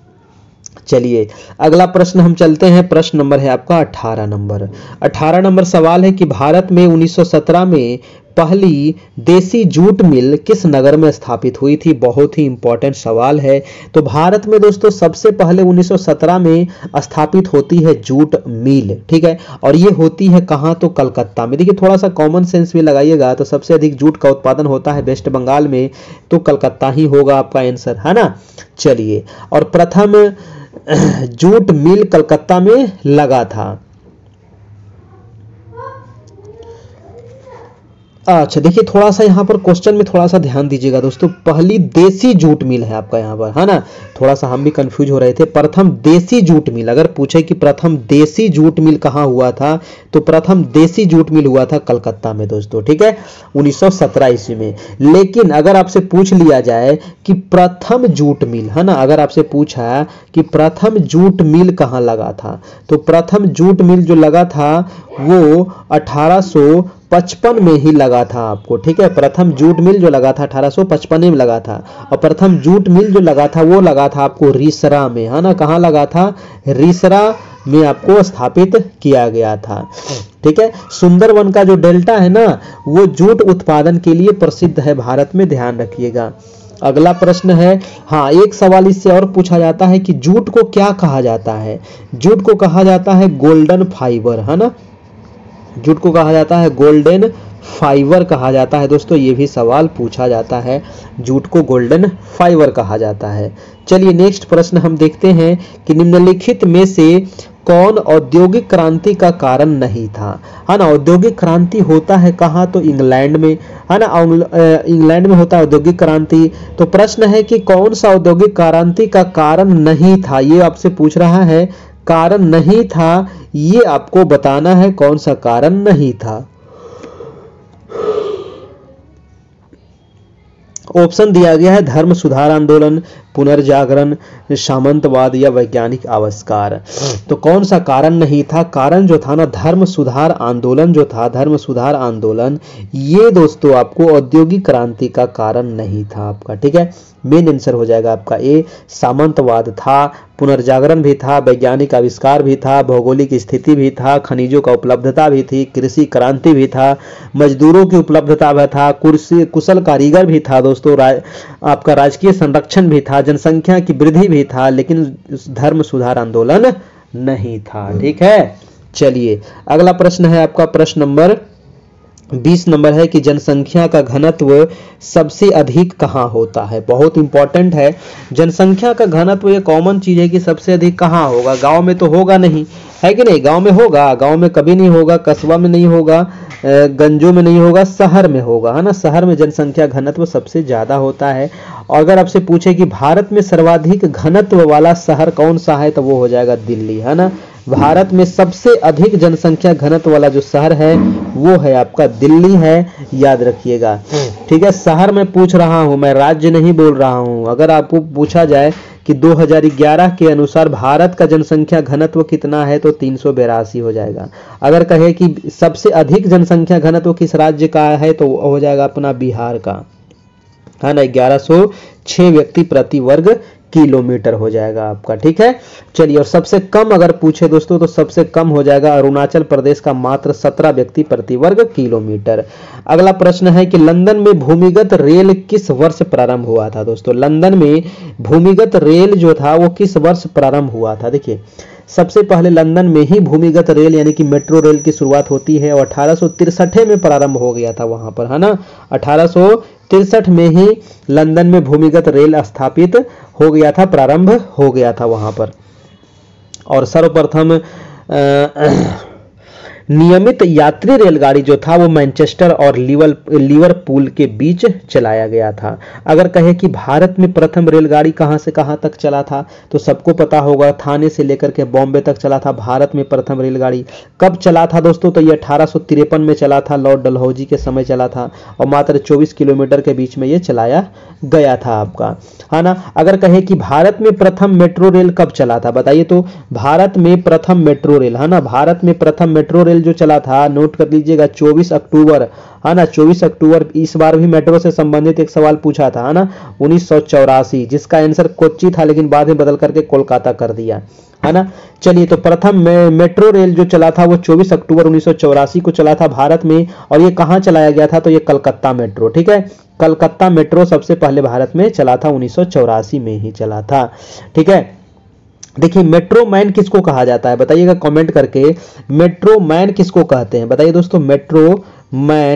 चलिए अगला प्रश्न हम चलते हैं, प्रश्न नंबर है आपका 18 नंबर। 18 नंबर सवाल है कि भारत में 1917 में पहली देसी जूट मिल किस नगर में स्थापित हुई थी? बहुत ही इंपॉर्टेंट सवाल है। तो भारत में दोस्तों सबसे पहले 1917 में स्थापित होती है जूट मिल, ठीक है। और ये होती है कहां? तो कलकत्ता में। देखिए थोड़ा सा कॉमन सेंस भी लगाइएगा, तो सबसे अधिक जूट का उत्पादन होता है वेस्ट बंगाल में, तो कलकत्ता ही होगा आपका आंसर, है ना। चलिए और प्रथम जूट मिल कलकत्ता में लगा था। अच्छा देखिए, थोड़ा सा यहाँ पर क्वेश्चन में थोड़ा सा ध्यान दीजिएगा दोस्तों। पहली देसी जूट मिल है आपका यहाँ पर, है ना, थोड़ा सा हम भी कंफ्यूज हो रहे थे। प्रथम देसी जूट मिल, अगर पूछे कि प्रथम देसी जूट मिल कहाँ हुआ था, तो प्रथम देसी जूट मिल हुआ था कलकत्ता में दोस्तों, ठीक है, 1917 ईस्वी में। लेकिन अगर आपसे पूछ लिया जाए कि प्रथम जूट मिल, है ना, अगर आपसे पूछा कि प्रथम जूट मिल कहाँ लगा था, तो प्रथम जूट मिल जो लगा था वो 1855 में ही लगा था आपको, ठीक है। प्रथम जूट मिल जो लगा था 1855 में लगा था, और प्रथम जूट मिल जो लगा था वो लगा था आपको रिसरा में, है ना, कहाँ लगा था, रिसरा में आपको स्थापित किया गया था, ठीक है। सुंदरवन का जो डेल्टा है ना, वो जूट उत्पादन के लिए प्रसिद्ध है भारत में, ध्यान रखिएगा। अगला प्रश्न है, हाँ एक सवाल इससे और पूछा जाता है कि जूट को क्या कहा जाता है। जूट को कहा जाता है गोल्डन फाइबर, है ना, जूट को कहा जाता है गोल्डन फाइबर कहा जाता है दोस्तों, ये भी सवाल पूछा जाता है, जूट को गोल्डन फाइबर कहा जाता है। चलिए नेक्स्ट प्रश्न हम देखते हैं कि निम्नलिखित में से कौन औद्योगिक क्रांति का कारण नहीं था, है ना। औद्योगिक क्रांति होता है कहाँ, तो इंग्लैंड में, है ना, इंग्लैंड में होता है औद्योगिक क्रांति। तो प्रश्न है कि कौन सा औद्योगिक क्रांति का कारण नहीं था, ये आपसे पूछ रहा है, कारण नहीं था, ये आपको बताना है कौन सा कारण नहीं था। ऑप्शन दिया गया है धर्म सुधार आंदोलन, पुनर्जागरण, सामंतवाद या वैज्ञानिक आविष्कार। तो कौन सा कारण नहीं था, कारण जो था ना धर्म सुधार आंदोलन जो था, धर्म सुधार आंदोलन, ये दोस्तों आपको औद्योगिक क्रांति का कारण नहीं था आपका, ठीक है। मेन आंसर हो जाएगा आपका ए, सामंतवाद था, पुनर्जागरण भी था, वैज्ञानिक आविष्कार भी था, भौगोलिक स्थिति भी था, खनिजों का उपलब्धता भी थी, कृषि क्रांति भी था, मजदूरों की उपलब्धता भी था, कुशल कारीगर भी था दोस्तों, आपका राजकीय संरक्षण भी था, जनसंख्या की वृद्धि भी था, लेकिन धर्म सुधार आंदोलन नहीं था, ठीक है। चलिए अगला प्रश्न है आपका, प्रश्न नंबर 20 नंबर है कि जनसंख्या का घनत्व सबसे अधिक कहाँ होता है। बहुत इंपॉर्टेंट है, जनसंख्या का घनत्व ये कॉमन चीज है कि सबसे अधिक कहाँ होगा, गांव में तो होगा नहीं, है कि नहीं, गांव में होगा, गांव में कभी नहीं होगा, कस्बा में नहीं होगा, गंजों में नहीं होगा, शहर में होगा, है ना, शहर में जनसंख्या घनत्व सबसे ज्यादा होता है। और अगर आपसे पूछे कि भारत में सर्वाधिक घनत्व वाला शहर कौन सा है, तो वो हो जाएगा दिल्ली, है ना। भारत में सबसे अधिक जनसंख्या घनत्व वाला जो शहर है वो है आपका दिल्ली है, याद रखिएगा, ठीक है। शहर में पूछ रहा हूं मैं, राज्य नहीं बोल रहा हूं। अगर आपको पूछा जाए कि 2011 के अनुसार भारत का जनसंख्या घनत्व कितना है, तो 382 हो जाएगा। अगर कहे कि सबसे अधिक जनसंख्या घनत्व किस राज्य का है, तो हो जाएगा अपना बिहार का, है ना, 1106 व्यक्ति प्रति वर्ग किलोमीटर हो जाएगा आपका, ठीक है। चलिए, और सबसे कम अगर पूछे दोस्तों, तो सबसे कम हो जाएगा अरुणाचल प्रदेश का, मात्र 17 व्यक्ति प्रति वर्ग किलोमीटर। अगला प्रश्न है कि लंदन में भूमिगत रेल किस वर्ष प्रारंभ हुआ था दोस्तों। लंदन में भूमिगत रेल जो था वो किस वर्ष प्रारंभ हुआ था। देखिए सबसे पहले लंदन में ही भूमिगत रेल यानी कि मेट्रो रेल की शुरुआत होती है, और 1863 में प्रारंभ हो गया था वहां पर, है ना, 1863 में ही लंदन में भूमिगत रेल स्थापित हो गया था, प्रारंभ हो गया था वहां पर। और सर्वप्रथम नियमित यात्री रेलगाड़ी जो था वो मैनचेस्टर और लिवरपूल के बीच चलाया गया था। अगर कहे कि भारत में प्रथम रेलगाड़ी कहां से कहां तक चला था, तो सबको पता होगा थाने से लेकर के बॉम्बे तक चला था भारत में प्रथम रेलगाड़ी। कब चला था दोस्तों, तो ये 1853 में चला था, लॉर्ड डलहौजी के समय चला था, और मात्र 24 किलोमीटर के बीच में ये चलाया गया था आपका, है ना। अगर कहे कि भारत में प्रथम मेट्रो रेल कब चला था, बताइए तो। भारत में प्रथम मेट्रो रेल, है ना, भारत में प्रथम मेट्रो रेल जो चला था, नोट कर लीजिएगा, 24 अक्टूबर, है ना, 24 अक्टूबर। इस बार भी मेट्रो से संबंधित एक सवाल पूछा था, है ना, 1984, जिसका आंसर कोच्चि था, लेकिन बाद में बदल करके कोलकाता कर दिया, है ना। चलिए, तो प्रथम मेट्रो रेल जो चला था वो 24 अक्टूबर 1984 को चला था भारत में, और ये कहां चलाया गया था, तो ये कलकत्ता मेट्रो, ठीक है, कलकत्ता मेट्रो सबसे पहले भारत में चला था, 1984 में ही चला था, ठीक है। देखिए मेट्रो मैन किसको कहा जाता है, बताइएगा कमेंट करके, मेट्रो मैन किसको कहते हैं, बताइए दोस्तों, मेट्रो मैन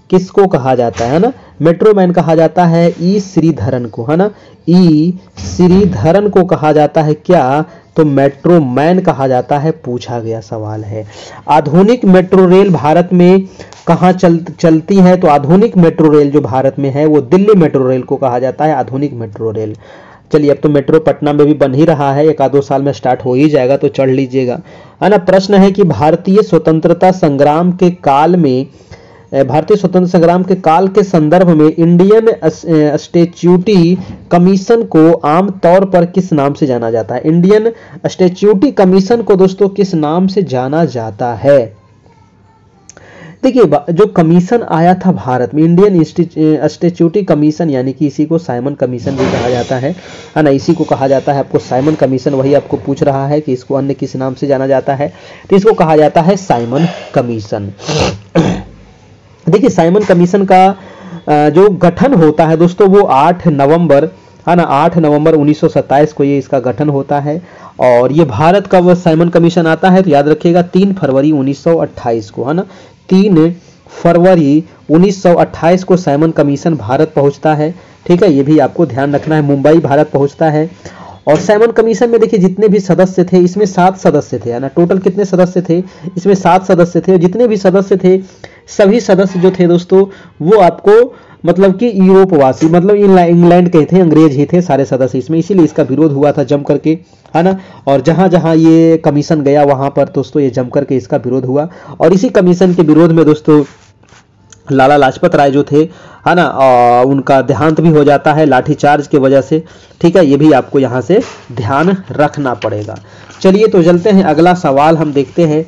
किसको कहा जाता है ना, मेट्रो मैन कहा जाता है ई श्रीधरन को, है ना, ई श्रीधरन को कहा जाता है क्या, तो मेट्रो मैन कहा जाता है, पूछा गया सवाल है। आधुनिक मेट्रो रेल भारत में कहाँ चलती है, तो आधुनिक मेट्रो रेल जो भारत में है वो दिल्ली मेट्रो रेल को कहा जाता है आधुनिक मेट्रो रेल। चलिए, अब तो मेट्रो पटना में भी बन ही रहा है, एक आधो साल में स्टार्ट हो ही जाएगा, तो चढ़ लीजिएगा, है ना। प्रश्न है कि भारतीय स्वतंत्रता संग्राम के काल में, भारतीय स्वतंत्रता संग्राम के काल के संदर्भ में इंडियन स्टैट्यूटरी कमीशन को आम तौर पर किस नाम से जाना जाता है। इंडियन स्टैट्यूटरी कमीशन को दोस्तों किस नाम से जाना जाता है। देखिए, जो कमीशन आया था भारत में, इंडियन स्टैट्यूटरी कमीशन, यानी कि इसी को साइमन कमीशन भी कहा जाता है ना, इसी को कहा जाता है आपको साइमन कमीशन। वही आपको पूछ रहा है कि इसको अन्य किस नाम से जाना जाता है, तो इसको कहा जाता है साइमन कमीशन। देखिए, साइमन कमीशन का जो गठन होता है दोस्तों वो 8 नवंबर, है ना, 8 नवंबर 1927 को ये इसका गठन होता है। और ये भारत का वो साइमन कमीशन आता है, तो याद रखिएगा 3 फरवरी 1928 को, है ना, 3 फरवरी 1928 को साइमन कमीशन भारत पहुंचता है। ठीक है, ये भी आपको ध्यान रखना है, मुंबई भारत पहुंचता है। और साइमन कमीशन में देखिए जितने भी सदस्य थे, इसमें 7 सदस्य थे, है ना, टोटल कितने सदस्य थे, इसमें 7 सदस्य थे। जितने भी सदस्य थे, सभी सदस्य जो थे दोस्तों वो आपको मतलब कि यूरोपवासी, मतलब इंग्लैंड के थे, अंग्रेज ही थे सारे सदस्य इसमें, इसीलिए इसका विरोध हुआ था जम करके, है ना। और जहां जहां ये कमीशन गया वहां पर दोस्तों ये जम करके इसका विरोध हुआ। और इसी कमीशन के विरोध में दोस्तों लाला लाजपत राय जो थे, है ना, उनका देहांत भी हो जाता है लाठीचार्ज की वजह से। ठीक है, ये भी आपको यहाँ से ध्यान रखना पड़ेगा। चलिए, तो चलते हैं, अगला सवाल हम देखते हैं।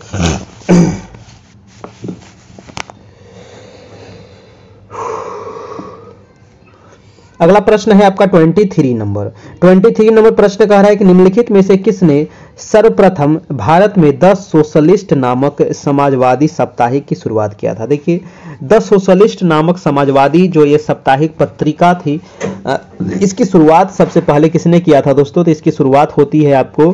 अगला प्रश्न है आपका 23 नंबर प्रश्न कह रहा है कि निम्नलिखित में से किसने सर्वप्रथम भारत में द सोशलिस्ट नामक समाजवादी साप्ताहिक की शुरुआत किया था। देखिए, द सोशलिस्ट नामक समाजवादी जो ये साप्ताहिक पत्रिका थी, इसकी शुरुआत सबसे पहले किसने किया था दोस्तों, तो इसकी शुरुआत होती है आपको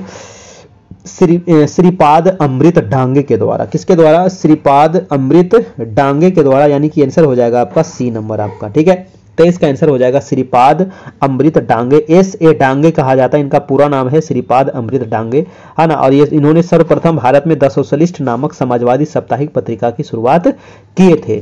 श्रीपाद अमृत डांगे के द्वारा। किसके द्वारा, श्रीपाद अमृत डांगे के द्वारा, यानी कि आंसर हो जाएगा आपका सी नंबर आपका। ठीक है, तो इसका आंसर हो जाएगा श्रीपाद अमृत डांगे, S.A. डांगे कहा जाता है, इनका पूरा नाम है श्रीपाद अमृत डांगे, है ना। और ये इन्होंने सर्वप्रथम भारत में द सोशलिस्ट नामक समाजवादी साप्ताहिक पत्रिका की शुरुआत किए थे।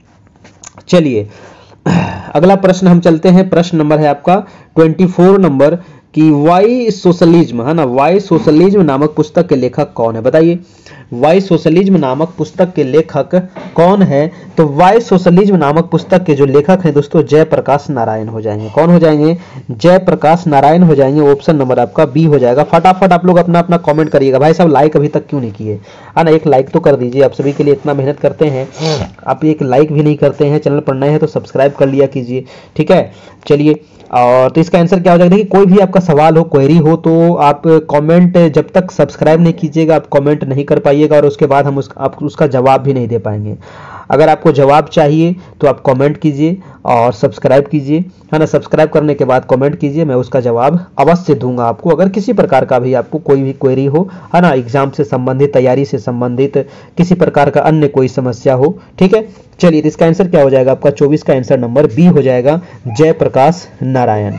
चलिए, अगला प्रश्न हम चलते हैं। प्रश्न नंबर है आपका 24 नंबर कि वाई सोशलिज्म, है ना, वाई सोशलिज्म नामक पुस्तक के लेखक कौन है, बताइए। वाई सोशलिज्म नामक पुस्तक के लेखक कौन है, तो वाई सोशलिज्म नामक पुस्तक के जो लेखक हैं दोस्तों जयप्रकाश नारायण हो जाएंगे। कौन हो जाएंगे, जयप्रकाश नारायण हो जाएंगे। ऑप्शन नंबर आपका बी हो जाएगा। फटाफट आप लोग अपना अपना कमेंट करिएगा। भाई साहब, लाइक अभी तक क्यों नहीं किए, है ना, एक लाइक तो कर दीजिए, आप सभी के लिए इतना मेहनत करते हैं, आप एक लाइक भी नहीं करते हैं। चैनल पर नए हैं तो सब्सक्राइब कर लिया कीजिए। ठीक है, चलिए, और तो इसका आंसर क्या हो जाएगा। देखिए, कोई भी आपका सवाल हो, क्वेरी हो, तो आप कमेंट, जब तक सब्सक्राइब नहीं कीजिएगा आप कमेंट नहीं कर पाइएगा, और उसके बाद हम आप उसका जवाब भी नहीं दे पाएंगे। अगर आपको जवाब चाहिए तो आप कमेंट कीजिए और सब्सक्राइब कीजिए, है ना। सब्सक्राइब करने के बाद कमेंट कीजिए, मैं उसका जवाब अवश्य दूंगा आपको। अगर किसी प्रकार का भी आपको कोई भी क्वेरी हो, है ना, एग्जाम से संबंधित, तैयारी से संबंधित, किसी प्रकार का अन्य कोई समस्या हो। ठीक है, चलिए, तो इसका आंसर क्या हो जाएगा आपका 24 का आंसर नंबर बी हो जाएगा, जयप्रकाश नारायण।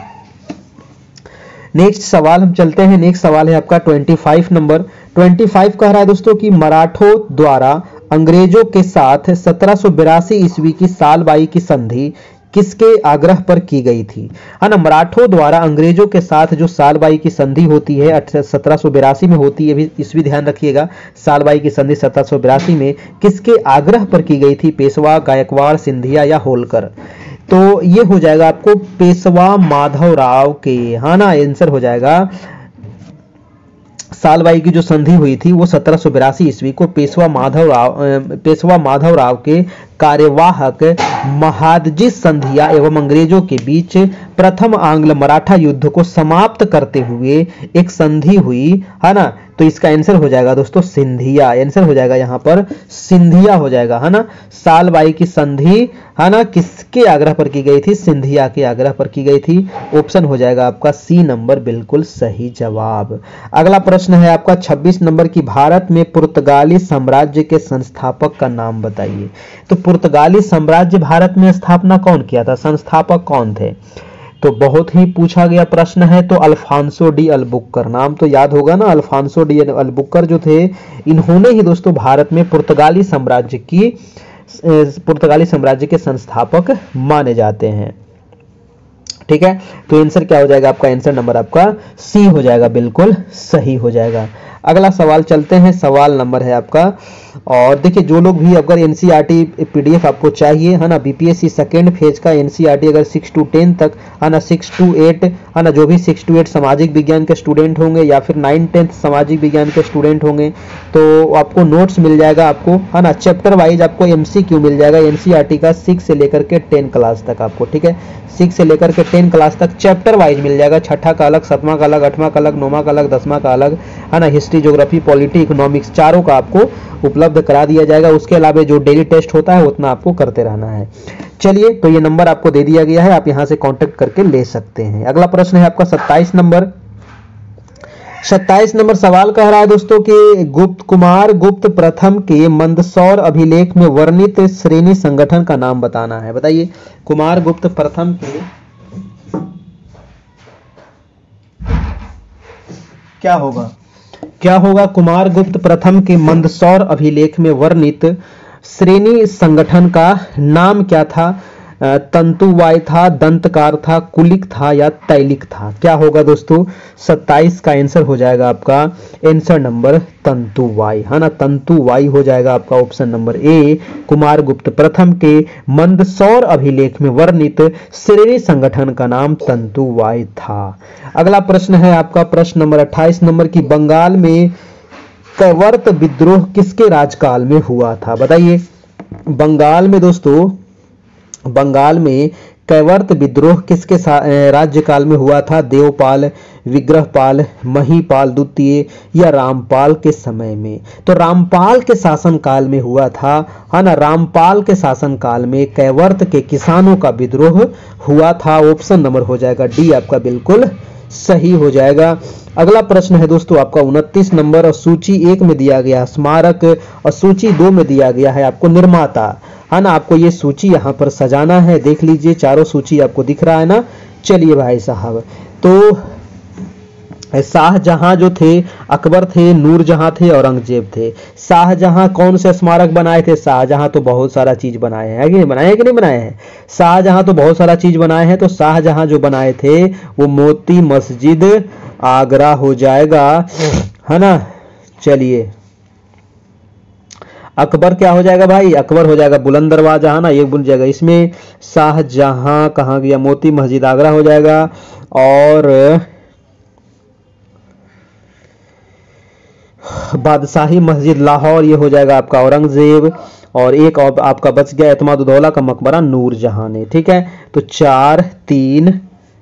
नेक्स्ट सवाल हम चलते हैं। नेक्स्ट सवाल है आपका 25 नंबर। 25 कह रहा है दोस्तों कि मराठों द्वारा अंग्रेजों के साथ 1782 ईस्वी की सालबाई की संधि किसके आग्रह पर की गई थी, है ना। मराठों द्वारा अंग्रेजों के साथ जो सालबाई की संधि होती है 1782 में होती है, ईस्वी ध्यान रखिएगा। सालबाई की संधि 1782 में किसके आग्रह पर की गई थी, पेशवा, गायकवाड़, सिंधिया या होलकर। तो ये हो जाएगा आपको पेशवा माधवराव के, है ना, आंसर हो जाएगा। सालबाई की जो संधि हुई थी वो 1782 ईस्वी को पेशवा माधवराव के कार्यवाहक महादजी संधिया एवं अंग्रेजों के बीच प्रथम आंग्ल मराठा युद्ध को समाप्त करते हुए एक संधि हुई, है ना। तो इसका आंसर हो जाएगा दोस्तों सिंधिया, आंसर हो जाएगा यहाँ पर सिंधिया हो जाएगा, है ना। सालबाई की संधि, है ना, किसके आग्रह पर की गई थी, सिंधिया के आग्रह पर की गई थी। ऑप्शन हो जाएगा आपका सी नंबर बिल्कुल सही जवाब। अगला प्रश्न है आपका 26 नंबर की भारत में पुर्तगाली साम्राज्य के संस्थापक का नाम बताइए। तो पुर्तगाली साम्राज्य भारत में स्थापना कौन किया था, संस्थापक कौन थे? तो बहुत ही पूछा गया प्रश्न है। तो अल्फांसो डी अल्बुक्कर, नाम तो याद होगा ना, अल्फांसो डी अल्बुक्कर जो थे, इन्होंने ही दोस्तों भारत में पुर्तगाली साम्राज्य के संस्थापक माने जाते हैं। ठीक है, तो आंसर क्या हो जाएगा आपका, आंसर नंबर आपका सी हो जाएगा, बिल्कुल सही हो जाएगा। अगला सवाल चलते हैं, सवाल नंबर है आपका, और देखिए जो लोग भी अगर एनसीईआरटी पीडीएफ आपको चाहिए है ना, बीपीएससी सेकेंड फेज का एनसीईआरटी अगर 6 to 10 तक है ना, 6 to 8 है ना, जो भी 6 to 8 सामाजिक विज्ञान के स्टूडेंट होंगे या फिर 9-10 सामाजिक विज्ञान के स्टूडेंट होंगे, तो आपको नोट्स मिल जाएगा आपको है ना, चैप्टर वाइज आपको एमसीक्यू मिल जाएगा एनसीईआरटी का 6 से लेकर के 10 क्लास तक आपको। ठीक है, 6 से लेकर के 10 क्लास तक चैप्टर वाइज मिल जाएगा, छठा का अलग, 7वां का अलग, 8वां का अलग, 9वां का अलग, 10वां का अलग है ना, हिस्ट्री, ज्योग्राफी, पॉलिटी, इकोनॉमिक्स, चारों का आपको उपलब्ध करा दिया जाएगा। उसके अलावा जो डेली टेस्ट होता है उतना आपको करते रहना है। चलिए, तो ये नंबर आपको दे दिया गया है, आप यहां से कांटेक्ट करके ले सकते हैं। अगला प्रश्न है आपका 27 नंबर। 27 नंबर सवाल कह रहा है दोस्तों कि कुमार गुप्त प्रथम के मंदसौर अभिलेख में वर्णित श्रेणी संगठन का नाम बताना है। बताइए, कुमार गुप्त प्रथम के क्या होगा कुमार गुप्त प्रथम के मंदसौर अभिलेख में वर्णित श्रेणी संगठन का नाम क्या था? तंतुवाय था, दंतकार था, कुलिक था या तैलिक था? क्या होगा दोस्तों? 27 का आंसर हो जाएगा आपका आंसर नंबर तंतुवाय है ना, तंतुवाय हो जाएगा आपका ऑप्शन नंबर ए। कुमार गुप्त प्रथम के मंदसौर अभिलेख में वर्णित श्रेणी संगठन का नाम तंतुवाय था। अगला प्रश्न है आपका प्रश्न नंबर 28 नंबर की, बंगाल में कैवर्त विद्रोह किसके राजकाल में हुआ था? बताइए, बंगाल में कैवर्त विद्रोह किसके राज्यकाल में हुआ था? देवपाल, विग्रहपाल, महीपाल द्वितीय या रामपाल के समय में? तो रामपाल के शासनकाल में हुआ था है ना, रामपाल के शासनकाल में कैवर्त के किसानों का विद्रोह हुआ था। ऑप्शन नंबर हो जाएगा डी आपका बिल्कुल सही हो जाएगा। अगला प्रश्न है दोस्तों आपका 29 नंबर, और सूची 1 में दिया गया स्मारक और सूची 2 में दिया गया है आपको निर्माता है ना। आपको ये सूची यहाँ पर सजाना है, देख लीजिए चारों सूची आपको दिख रहा है ना। चलिए भाई साहब, तो शाहजहां जो थे, अकबर थे, नूरजहां थे, औरंगजेब थे। शाहजहां कौन से स्मारक बनाए थे? शाहजहां तो बहुत सारा चीज बनाए हैं, कि नहीं बनाए हैं? शाहजहां तो बहुत सारा चीज बनाए हैं। तो शाहजहां जो बनाए थे वो मोती मस्जिद आगरा हो जाएगा है ना। चलिए, अकबर क्या हो जाएगा भाई? अकबर हो जाएगा बुलंद दरवाजा है ना, ये भूल जाएगा। इसमें शाहजहां कहाँ गया? मोती मस्जिद आगरा हो जाएगा। और बादशाही मस्जिद लाहौर, ये हो जाएगा आपका औरंगजेब। और एक आपका बच गया एतमादुद्दौला का मकबरा नूरजहां ने। ठीक है, तो 4 3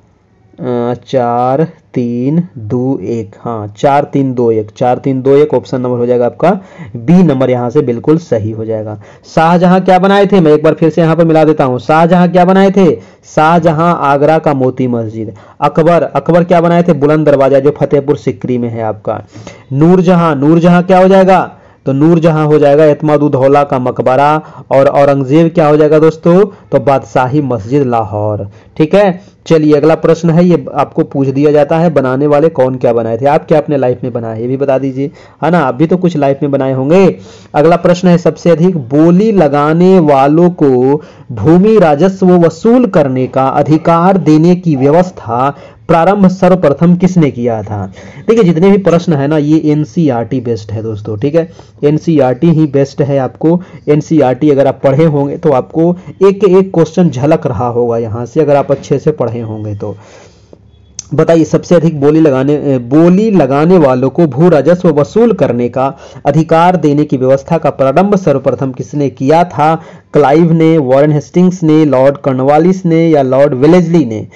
2 1, हाँ 4 3 2 1, 4 3 2 1 ऑप्शन नंबर हो जाएगा आपका बी नंबर, यहां से बिल्कुल सही हो जाएगा। शाहजहां क्या बनाए थे? मैं एक बार फिर से यहां पर मिला देता हूं। शाहजहां क्या बनाए थे? शाहजहां आगरा का मोती मस्जिद। अकबर क्या बनाए थे? बुलंद दरवाजा जो फतेहपुर सिकरी में है आपका। नूरजहां क्या हो जाएगा? तो नूरजहां हो जाएगा एतमादुद्दौला का मकबरा। और औरंगजेब क्या हो जाएगा दोस्तों? तो बादशाही मस्जिद लाहौर। ठीक है, चलिए अगला प्रश्न है, ये आपको पूछ दिया जाता है बनाने वाले कौन क्या बनाए थे, आप क्या अपने लाइफ में बनाए ये भी बता दीजिए है ना, आप भी तो कुछ लाइफ में बनाए होंगे। अगला प्रश्न है, सबसे अधिक बोली लगाने वालों को भूमि राजस्व वसूल करने का अधिकार देने की व्यवस्था प्रारंभ सर्वप्रथम किसने किया था? देखिए जितने भी प्रश्न है ना ये एनसीईआरटी बेस्ड है दोस्तों। ठीक है, एनसीईआरटी ही बेस्ट है। आपको एनसीईआरटी अगर आप पढ़े होंगे तो आपको एक एक क्वेश्चन झलक रहा होगा यहाँ से, अगर आप अच्छे से पढ़े होंगे तो। बताइए, सबसे अधिक बोली लगाने वालों को भू राजस्व वसूल करने का अधिकार देने की व्यवस्था का प्रारंभ सर्वप्रथम किसने किया था? क्लाइव ने, वॉरेन हेस्टिंग्स ने, लॉर्ड कॉर्नवालिस ने या लॉर्ड वेलेस्ली ने?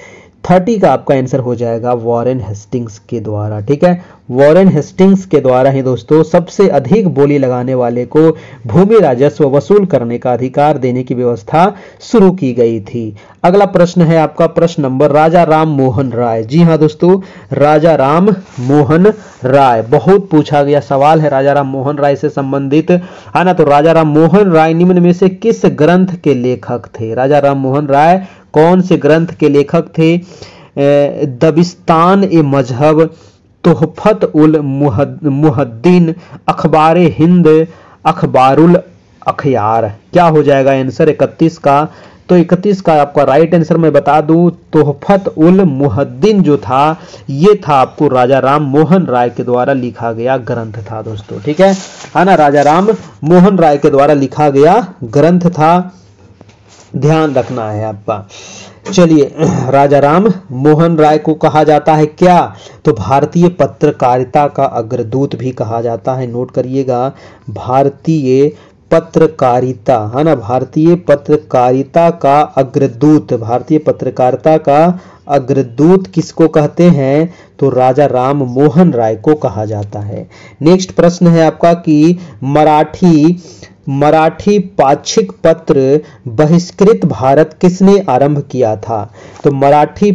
30 का आपका आंसर हो जाएगा वॉरेन हेस्टिंग्स के द्वारा। ठीक है, वॉरेन हेस्टिंग्स के द्वारा ही दोस्तों सबसे अधिक बोली लगाने वाले को भूमि राजस्व वसूल करने का अधिकार देने की व्यवस्था शुरू की गई थी। अगला प्रश्न है आपका प्रश्न नंबर राजा राम मोहन राय। जी हाँ दोस्तों, राजा राम मोहन राय बहुत पूछा गया सवाल है राजा राम मोहन राय से संबंधित, है ना। तो राजा राम मोहन राय निम्न में से किस ग्रंथ के लेखक थे? राजा राम मोहन राय कौन से ग्रंथ के लेखक थे? दबिस्तान ए मजहब, तोहफत उल मुहद्दीन, अखबार हिंद, अखबारुल अखयार। क्या हो जाएगा आंसर 31 का? तो 31 का आपका राइट आंसर मैं बता दूं, तोहफत उल मुहद्दीन जो था ये था आपको राजा राम मोहन राय के द्वारा लिखा गया ग्रंथ था दोस्तों। ठीक है ना, राजा राम मोहन राय के द्वारा लिखा गया ग्रंथ था, ध्यान रखना है आपका। चलिए, राजा राम मोहन राय को कहा जाता है क्या? तो भारतीय पत्रकारिता का अग्रदूत भी कहा जाता है। नोट करिएगा, भारतीय पत्रकारिता, है ना, भारतीय पत्रकारिता का अग्रदूत, भारतीय पत्रकारिता का अग्रदूत किसको कहते हैं? तो राजा राम मोहन राय को कहा जाता है। नेक्स्ट प्रश्न है आपका कि मराठी पाक्षिक पत्र बहिष्कृत भारत किसने आरंभ किया था? तो मराठी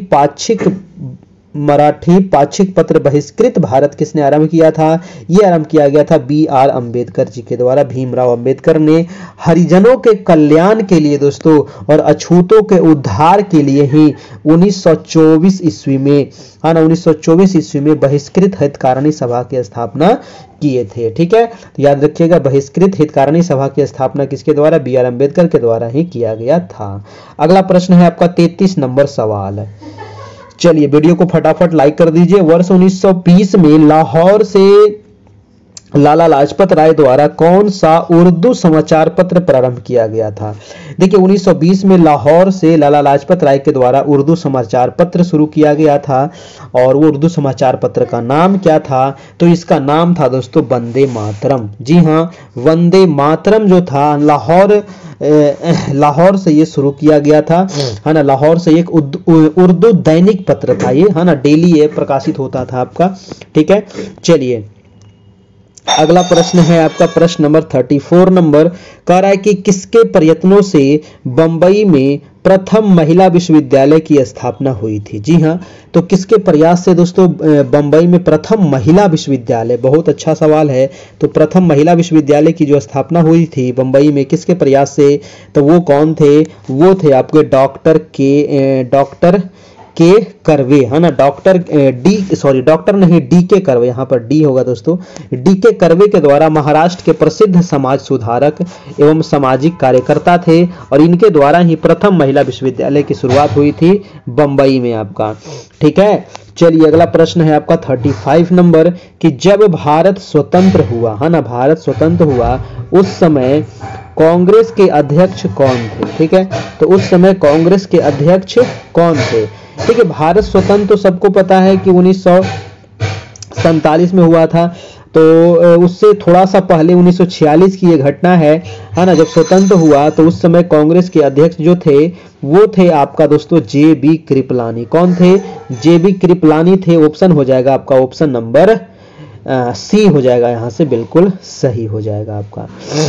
पाक्षिक पत्र बहिष्कृत भारत किसने आरंभ किया था? यह आरंभ किया गया था BR अंबेडकर जी के द्वारा। भीमराव अंबेडकर ने हरिजनों के कल्याण के लिए दोस्तों और अछूतों के उद्धार के लिए ही 1924 ईस्वी में, हाँ ना, 1924 ईस्वी में बहिष्कृत हितकारिणी सभा की स्थापना किए थे। ठीक है, तो याद रखिएगा, बहिष्कृत हितकारिणी सभा की स्थापना किसके द्वारा? BR अंबेडकर के द्वारा ही किया गया था। अगला प्रश्न है आपका 33 नंबर सवाल। चलिए, वीडियो को फटाफट लाइक कर दीजिए। वर्ष 1920 में लाहौर से लाला लाजपत राय द्वारा कौन सा उर्दू समाचार पत्र प्रारंभ किया गया था? देखिए, 1920 में लाहौर से लाला लाजपत राय के द्वारा उर्दू समाचार पत्र शुरू किया गया था और वो उर्दू समाचार पत्र का नाम क्या था? तो इसका नाम था दोस्तों वंदे मातरम। जी हाँ, वंदे मातरम जो था लाहौर से ये शुरू किया गया था, है ना। लाहौर से एक उर्दू दैनिक पत्र था ये, है ना, डेली ये प्रकाशित होता था आपका। ठीक है, चलिए अगला प्रश्न है आपका प्रश्न नंबर 34 नंबर, कह रहा है कि किसके प्रयत्नों से बंबई में प्रथम महिला विश्वविद्यालय की स्थापना हुई थी? जी हाँ, तो किसके प्रयास से दोस्तों बंबई में प्रथम महिला विश्वविद्यालय? बहुत अच्छा सवाल है। तो प्रथम महिला विश्वविद्यालय की जो स्थापना हुई थी बंबई में किसके प्रयास से? तो वो कौन थे? वो थे आपके डॉक्टर के कर्वे, है ना, डॉक्टर नहीं, DK कर्वे, यहाँ पर D होगा दोस्तों। DK कर्वे के द्वारा महाराष्ट्र के प्रसिद्ध समाज सुधारक एवं सामाजिक कार्यकर्ता थे और इनके द्वारा ही प्रथम महिला विश्वविद्यालय की शुरुआत हुई थी बंबई में आपका। ठीक है, चलिए अगला प्रश्न है आपका 35 नंबर कि जब भारत स्वतंत्र हुआ, है ना, भारत स्वतंत्र हुआ, उस समय कांग्रेस के अध्यक्ष कौन थे? ठीक है, तो उस समय कांग्रेस के अध्यक्ष कौन थे? ठीक है, भारत स्वतंत्र तो सबको पता है कि 1947 में हुआ था, तो उससे थोड़ा सा पहले 1946 की ये घटना है ना, जब स्वतंत्र हुआ तो उस समय कांग्रेस के अध्यक्ष जो थे वो थे आपका दोस्तों JB कृपलानी। कौन थे? JB कृपलानी थे। ऑप्शन हो जाएगा आपका ऑप्शन नंबर C हो जाएगा, यहां से बिल्कुल सही हो जाएगा आपका।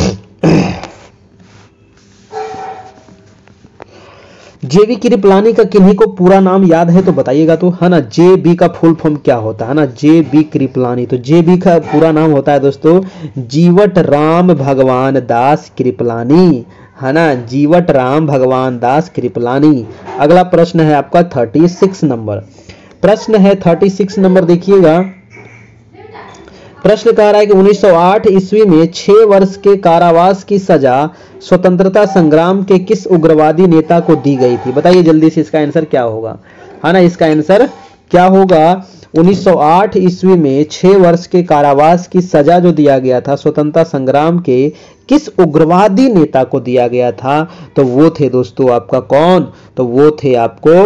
JB कृपलानी का किन्हीं को पूरा नाम याद है तो बताइएगा तो, है ना। JB का फुल फॉर्म क्या होता है ना? JB कृपलानी, तो JB का पूरा नाम होता है दोस्तों जीवट राम भगवान दास कृपलानी, है ना, जीवट राम भगवान दास कृपलानी। अगला प्रश्न है आपका 36 नंबर। प्रश्न है 36 नंबर, देखिएगा प्रश्न कह रहा है कि 1908 ईस्वी में 6 वर्ष के कारावास की सजा स्वतंत्रता संग्राम के किस उग्रवादी नेता को दी गई थी? बताइए जल्दी से, इसका आंसर क्या होगा, है ना, इसका आंसर क्या होगा? 1908 ईस्वी में 6 वर्ष के कारावास की सजा जो दिया गया था स्वतंत्रता संग्राम के किस उग्रवादी नेता को दिया गया था? तो वो थे दोस्तों आपका कौन? तो वो थे आपको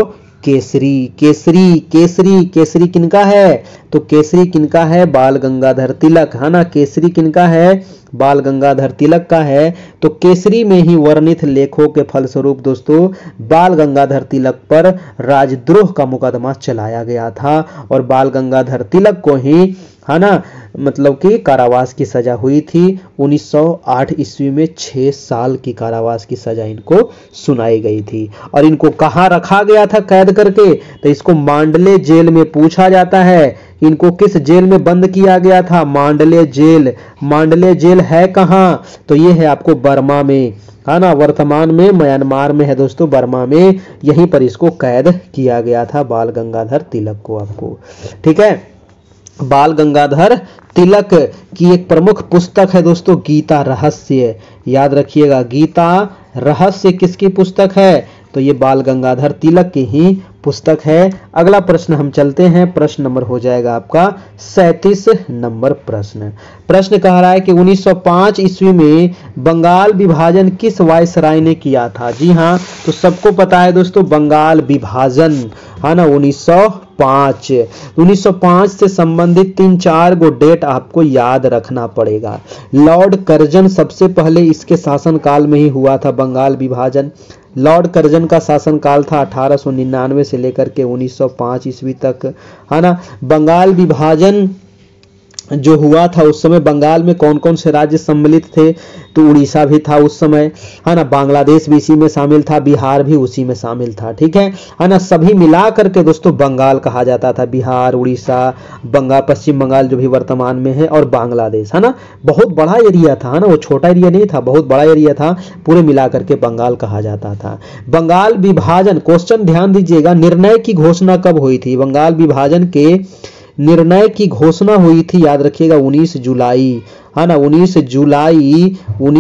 केसरी। केसरी केसरी केसरी किनका है? तो केसरी किनका है? बाल गंगाधर तिलक, है ना। केसरी किनका है? बाल गंगाधर तिलक का है। तो केसरी में ही वर्णित लेखों के फलस्वरूप दोस्तों बाल गंगाधर तिलक पर राजद्रोह का मुकदमा चलाया गया था और बाल गंगाधर तिलक को ही, है ना, मतलब कि कारावास की सजा हुई थी। 1908 ईस्वी में 6 साल की कारावास की सजा इनको सुनाई गई थी। और इनको कहाँ रखा गया था कैद करके? तो इसको मांडले जेल में पूछा जाता है। इनको किस जेल में बंद किया गया था? मांडले जेल। मांडले जेल है कहाँ? तो ये है आपको बर्मा में, है ना। वर्तमान में म्यांमार में है दोस्तों, बर्मा में। यहीं पर इसको कैद किया गया था बाल गंगाधर तिलक को, आपको, ठीक है। बाल गंगाधर तिलक की एक प्रमुख पुस्तक है दोस्तों गीता रहस्य। याद रखिएगा, गीता रहस्य किसकी पुस्तक है? तो ये बाल गंगाधर तिलक की ही पुस्तक है। अगला प्रश्न हम चलते हैं, प्रश्न नंबर हो जाएगा आपका 37 नंबर प्रश्न। प्रश्न कह रहा है कि 1905 ईस्वी में बंगाल विभाजन किस वायसराय ने किया था? जी हाँ, तो सबको पता है दोस्तों बंगाल विभाजन, है ना, 1905 से संबंधित 3-4 गो डेट आपको याद रखना पड़ेगा। लॉर्ड कर्जन सबसे पहले इसके शासनकाल में ही हुआ था बंगाल विभाजन। लॉर्ड कर्जन का शासनकाल था 1899 से लेकर के 1905 ईस्वी तक, है ना। बंगाल विभाजन जो हुआ था उस समय बंगाल में कौन कौन से राज्य सम्मिलित थे? तो उड़ीसा भी था उस समय, है ना। बांग्लादेश भी इसी में शामिल था, बिहार भी उसी में शामिल था, ठीक है ना। सभी मिला करके दोस्तों बंगाल कहा जाता था। बिहार, उड़ीसा, बंगाल, पश्चिम बंगाल जो भी वर्तमान में है, और बांग्लादेश, है ना। बहुत बड़ा एरिया था, है ना, वो छोटा एरिया नहीं था, बहुत बड़ा एरिया था। पूरे मिला करके बंगाल कहा जाता था। बंगाल विभाजन, क्वेश्चन ध्यान दीजिएगा, निर्णय की घोषणा कब हुई थी? बंगाल विभाजन के निर्णय की घोषणा हुई थी, याद रखिएगा, 19 जुलाई, है ना, 19 जुलाई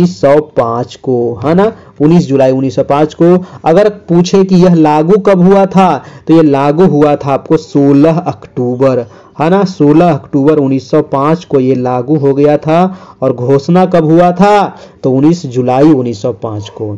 1905 को, है ना, 19 जुलाई 1905 को। अगर पूछे कि यह लागू कब हुआ था, तो यह लागू हुआ था आपको 16 अक्टूबर, है ना, 16 अक्टूबर 1905 को ये लागू हो गया था। और घोषणा कब हुआ था? तो 19 जुलाई 1905 को।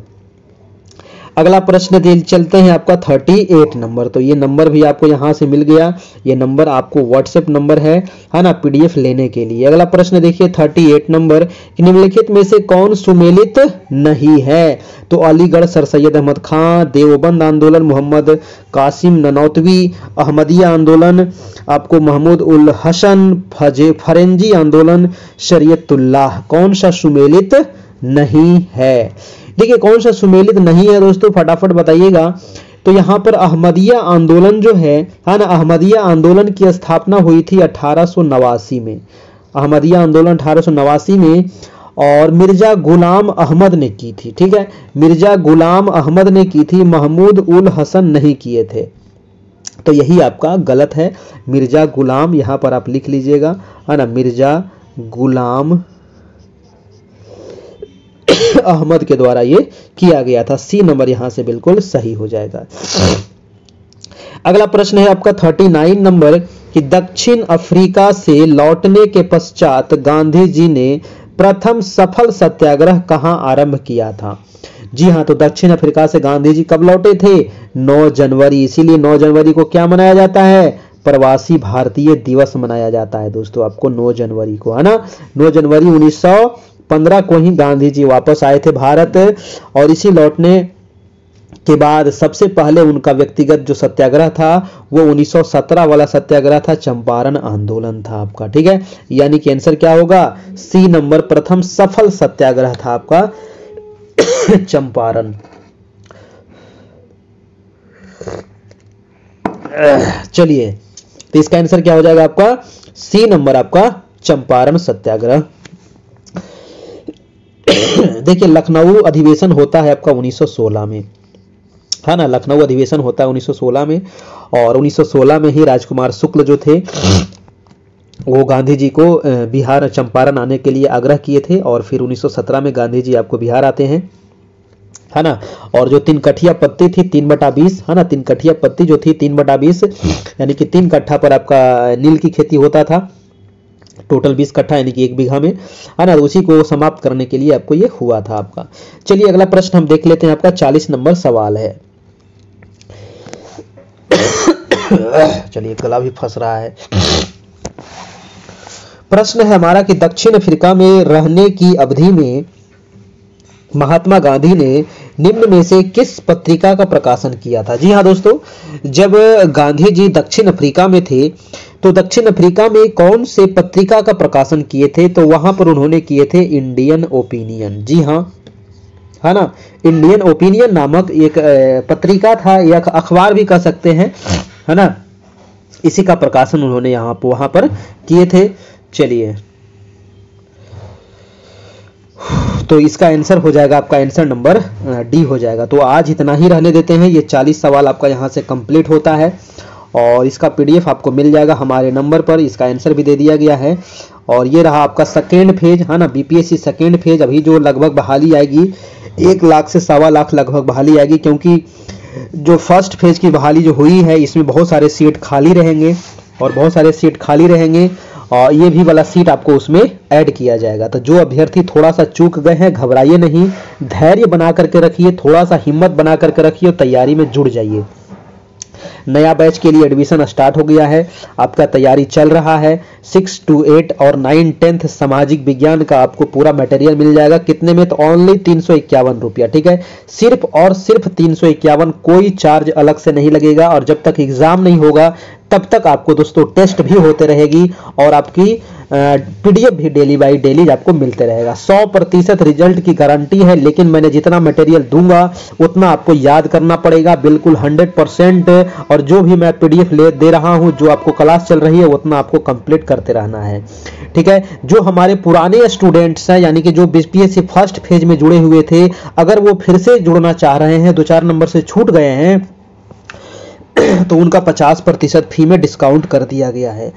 अगला प्रश्न चलते हैं आपका 38 नंबर। तो ये नंबर भी आपको यहां से मिल गया, ये नंबर आपको व्हाट्सएप नंबर है ना, पीडीएफ लेने के लिए। अगला प्रश्न देखिए 38 नंबर, निम्नलिखित में से कौन सुमेलित नहीं है? तो अलीगढ़ सर सैयद अहमद खां, देवबंद आंदोलन मोहम्मद कासिम ननौतवी, अहमदिया आंदोलन आपको महमूद उल हसन, फरेंजी आंदोलन शरीयतुल्लाह। कौन सा सुमेलित नहीं है? देखिए कौन सा सुमेलित नहीं है दोस्तों, फटाफट बताइएगा। तो यहां पर अहमदिया आंदोलन जो है ना, अहमदिया आंदोलन की स्थापना हुई थी 1889 में। अहमदिया आंदोलन 1889 में, और मिर्जा गुलाम अहमद ने की थी, ठीक है, मिर्जा गुलाम अहमद ने की थी, महमूद उल हसन नहीं किए थे। तो यही आपका गलत है, मिर्जा गुलाम, यहां पर आप लिख लीजिएगा, है ना, मिर्जा गुलाम अहमद के द्वारा ये किया गया था। सी नंबर यहां से बिल्कुल सही हो जाएगा। अगला प्रश्न है आपका 39 नंबर, कि दक्षिण अफ्रीका से लौटने के पश्चात गांधी जी ने प्रथम सफल सत्याग्रह कहां आरंभ किया था? जी हां, तो दक्षिण अफ्रीका से गांधी जी कब लौटे थे? 9 जनवरी। इसीलिए 9 जनवरी को क्या मनाया जाता है? प्रवासी भारतीय दिवस मनाया जाता है दोस्तों, आपको 9 जनवरी को, है ना। 9 जनवरी 1915 को ही गांधी जी वापस आए थे भारत, और इसी लौटने के बाद सबसे पहले उनका व्यक्तिगत जो सत्याग्रह था वो 1917 वाला सत्याग्रह था, चंपारण आंदोलन था आपका, ठीक है। यानी कि आंसर क्या होगा? सी नंबर, प्रथम सफल सत्याग्रह था आपका चंपारण। चलिए, तो इसका आंसर क्या हो जाएगा आपका? सी नंबर आपका चंपारण सत्याग्रह। देखिए लखनऊ अधिवेशन होता है आपका 1916 में, है ना, लखनऊ अधिवेशन होता है 1916 में, और 1916 में ही राजकुमार शुक्ल जो थे वो गांधी जी को बिहार चंपारण आने के लिए आग्रह किए थे, और फिर 1917 में गांधी जी आपको बिहार आते हैं, है ना। और जो 3 कठिया पत्ती थी 3/20, है ना, 3 कठिया पत्ती जो थी 3/20, यानी कि 3 कट्ठा पर आपका नील की खेती होता था, टोटल 20 कट्ठा यानी कि 1 बीघा में, है ना। उसी को समाप्त करने के लिए आपको ये हुआ था आपका। चलिए अगला प्रश्न हम देख लेते हैं, आपका 40 नंबर सवाल है। चलिए गला भी फंस रहा है। प्रश्न है हमारा कि दक्षिण अफ्रीका में रहने की अवधि में महात्मा गांधी ने निम्न में से किस पत्रिका का प्रकाशन किया था। जी हाँ दोस्तों, जब गांधी जी दक्षिण अफ्रीका में थे तो दक्षिण अफ्रीका में कौन से पत्रिका का प्रकाशन किए थे, तो वहां पर उन्होंने किए थे इंडियन ओपिनियन। जी हाँ, है ना, इंडियन ओपिनियन नामक एक पत्रिका था, या अखबार भी कह सकते हैं, है ना, इसी का प्रकाशन उन्होंने वहां पर किए थे। चलिए, तो इसका आंसर हो जाएगा, आपका आंसर नंबर डी हो जाएगा। तो आज इतना ही रहने देते हैं। ये 40 सवाल आपका यहाँ से कंप्लीट होता है और इसका पीडीएफ आपको मिल जाएगा हमारे नंबर पर। इसका आंसर भी दे दिया गया है। और ये रहा आपका सेकेंड फेज, है ना, बीपीएससी सेकेंड फेज। अभी जो लगभग बहाली आएगी 1 लाख से 1.25 लाख लगभग बहाली आएगी, क्योंकि जो फर्स्ट फेज की बहाली जो हुई है इसमें बहुत सारे सीट खाली रहेंगे और बहुत सारे सीट खाली रहेंगे और ये भी वाला सीट आपको उसमें ऐड किया जाएगा। तो जो अभ्यर्थी थोड़ा सा चूक गए हैं, घबराइए नहीं, धैर्य बना करके रखिए, थोड़ा सा हिम्मत बना करके रखिए और तैयारी में जुड़ जाइए। नया बैच के लिए एडमिशन स्टार्ट हो गया है, आपका तैयारी चल रहा है। 6 to 8 और 9, 10th सामाजिक विज्ञान का आपको पूरा मटेरियल मिल जाएगा। कितने में? तो ओनली 351 रुपया, ठीक है, सिर्फ और सिर्फ 351, कोई चार्ज अलग से नहीं लगेगा। और जब तक एग्जाम नहीं होगा तब तक आपको दोस्तों टेस्ट भी होते रहेगी और आपकी पीडीएफ भी डेली बाई डेली आपको मिलते रहेगा। 100% रिजल्ट की गारंटी है, लेकिन मैंने जितना मटेरियल दूंगा उतना आपको याद करना पड़ेगा, बिल्कुल 100%। और जो भी मैं पीडीएफ दे रहा हूं, जो आपको क्लास चल रही है, उतना आपको कंप्लीट करते रहना है, ठीक है। जो हमारे पुराने स्टूडेंट्स हैं, यानी कि जो बीपीएससी फर्स्ट फेज में जुड़े हुए थे, अगर वो फिर से जुड़ना चाह रहे हैं, 2-4 नंबर से छूट गए हैं, तो उनका 50% फी में डिस्काउंट कर दिया गया है।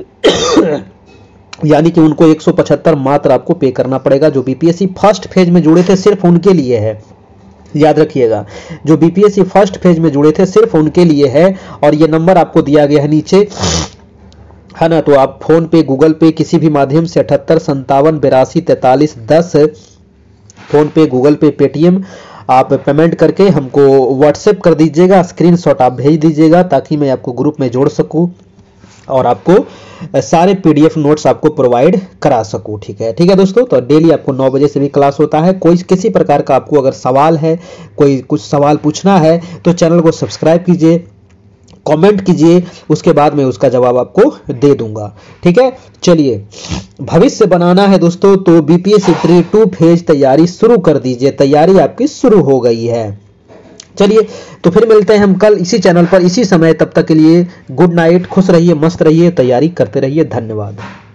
यानी कि उनको 175 मात्र आपको पे करना पड़ेगा। जो बीपीएससी फर्स्ट फेज में जुड़े थे सिर्फ उनके लिए है, याद रखिएगा, जो बीपीएससी फर्स्ट फेज में जुड़े थे सिर्फ उनके लिए है। और ये नंबर आपको दिया गया है नीचे, है ना, तो आप फोन पे, गूगल पे, किसी भी माध्यम से 78 57 82 43 10 फोन पे, गूगल पे, पेटीएम आप पेमेंट करके हमको व्हाट्सएप कर दीजिएगा, स्क्रीनशॉट आप भेज दीजिएगा, ताकि मैं आपको ग्रुप में जोड़ सकूं और आपको सारे पीडीएफ नोट्स आपको प्रोवाइड करा सकूं, ठीक है दोस्तों। तो डेली आपको 9 बजे से भी क्लास होता है। कोई किसी प्रकार का आपको अगर सवाल है, कोई कुछ सवाल पूछना है, तो चैनल को सब्सक्राइब कीजिए, कमेंट कीजिए, उसके बाद मैं उसका जवाब आपको दे दूंगा, ठीक है। चलिए, भविष्य बनाना है दोस्तों, तो बीपीएससी प्री 2 फेज तैयारी शुरू कर दीजिए। तैयारी आपकी शुरू हो गई है। चलिए, तो फिर मिलते हैं हम कल इसी चैनल पर इसी समय। तब तक के लिए गुड नाइट, खुश रहिए, मस्त रहिए, तैयारी करते रहिए। धन्यवाद।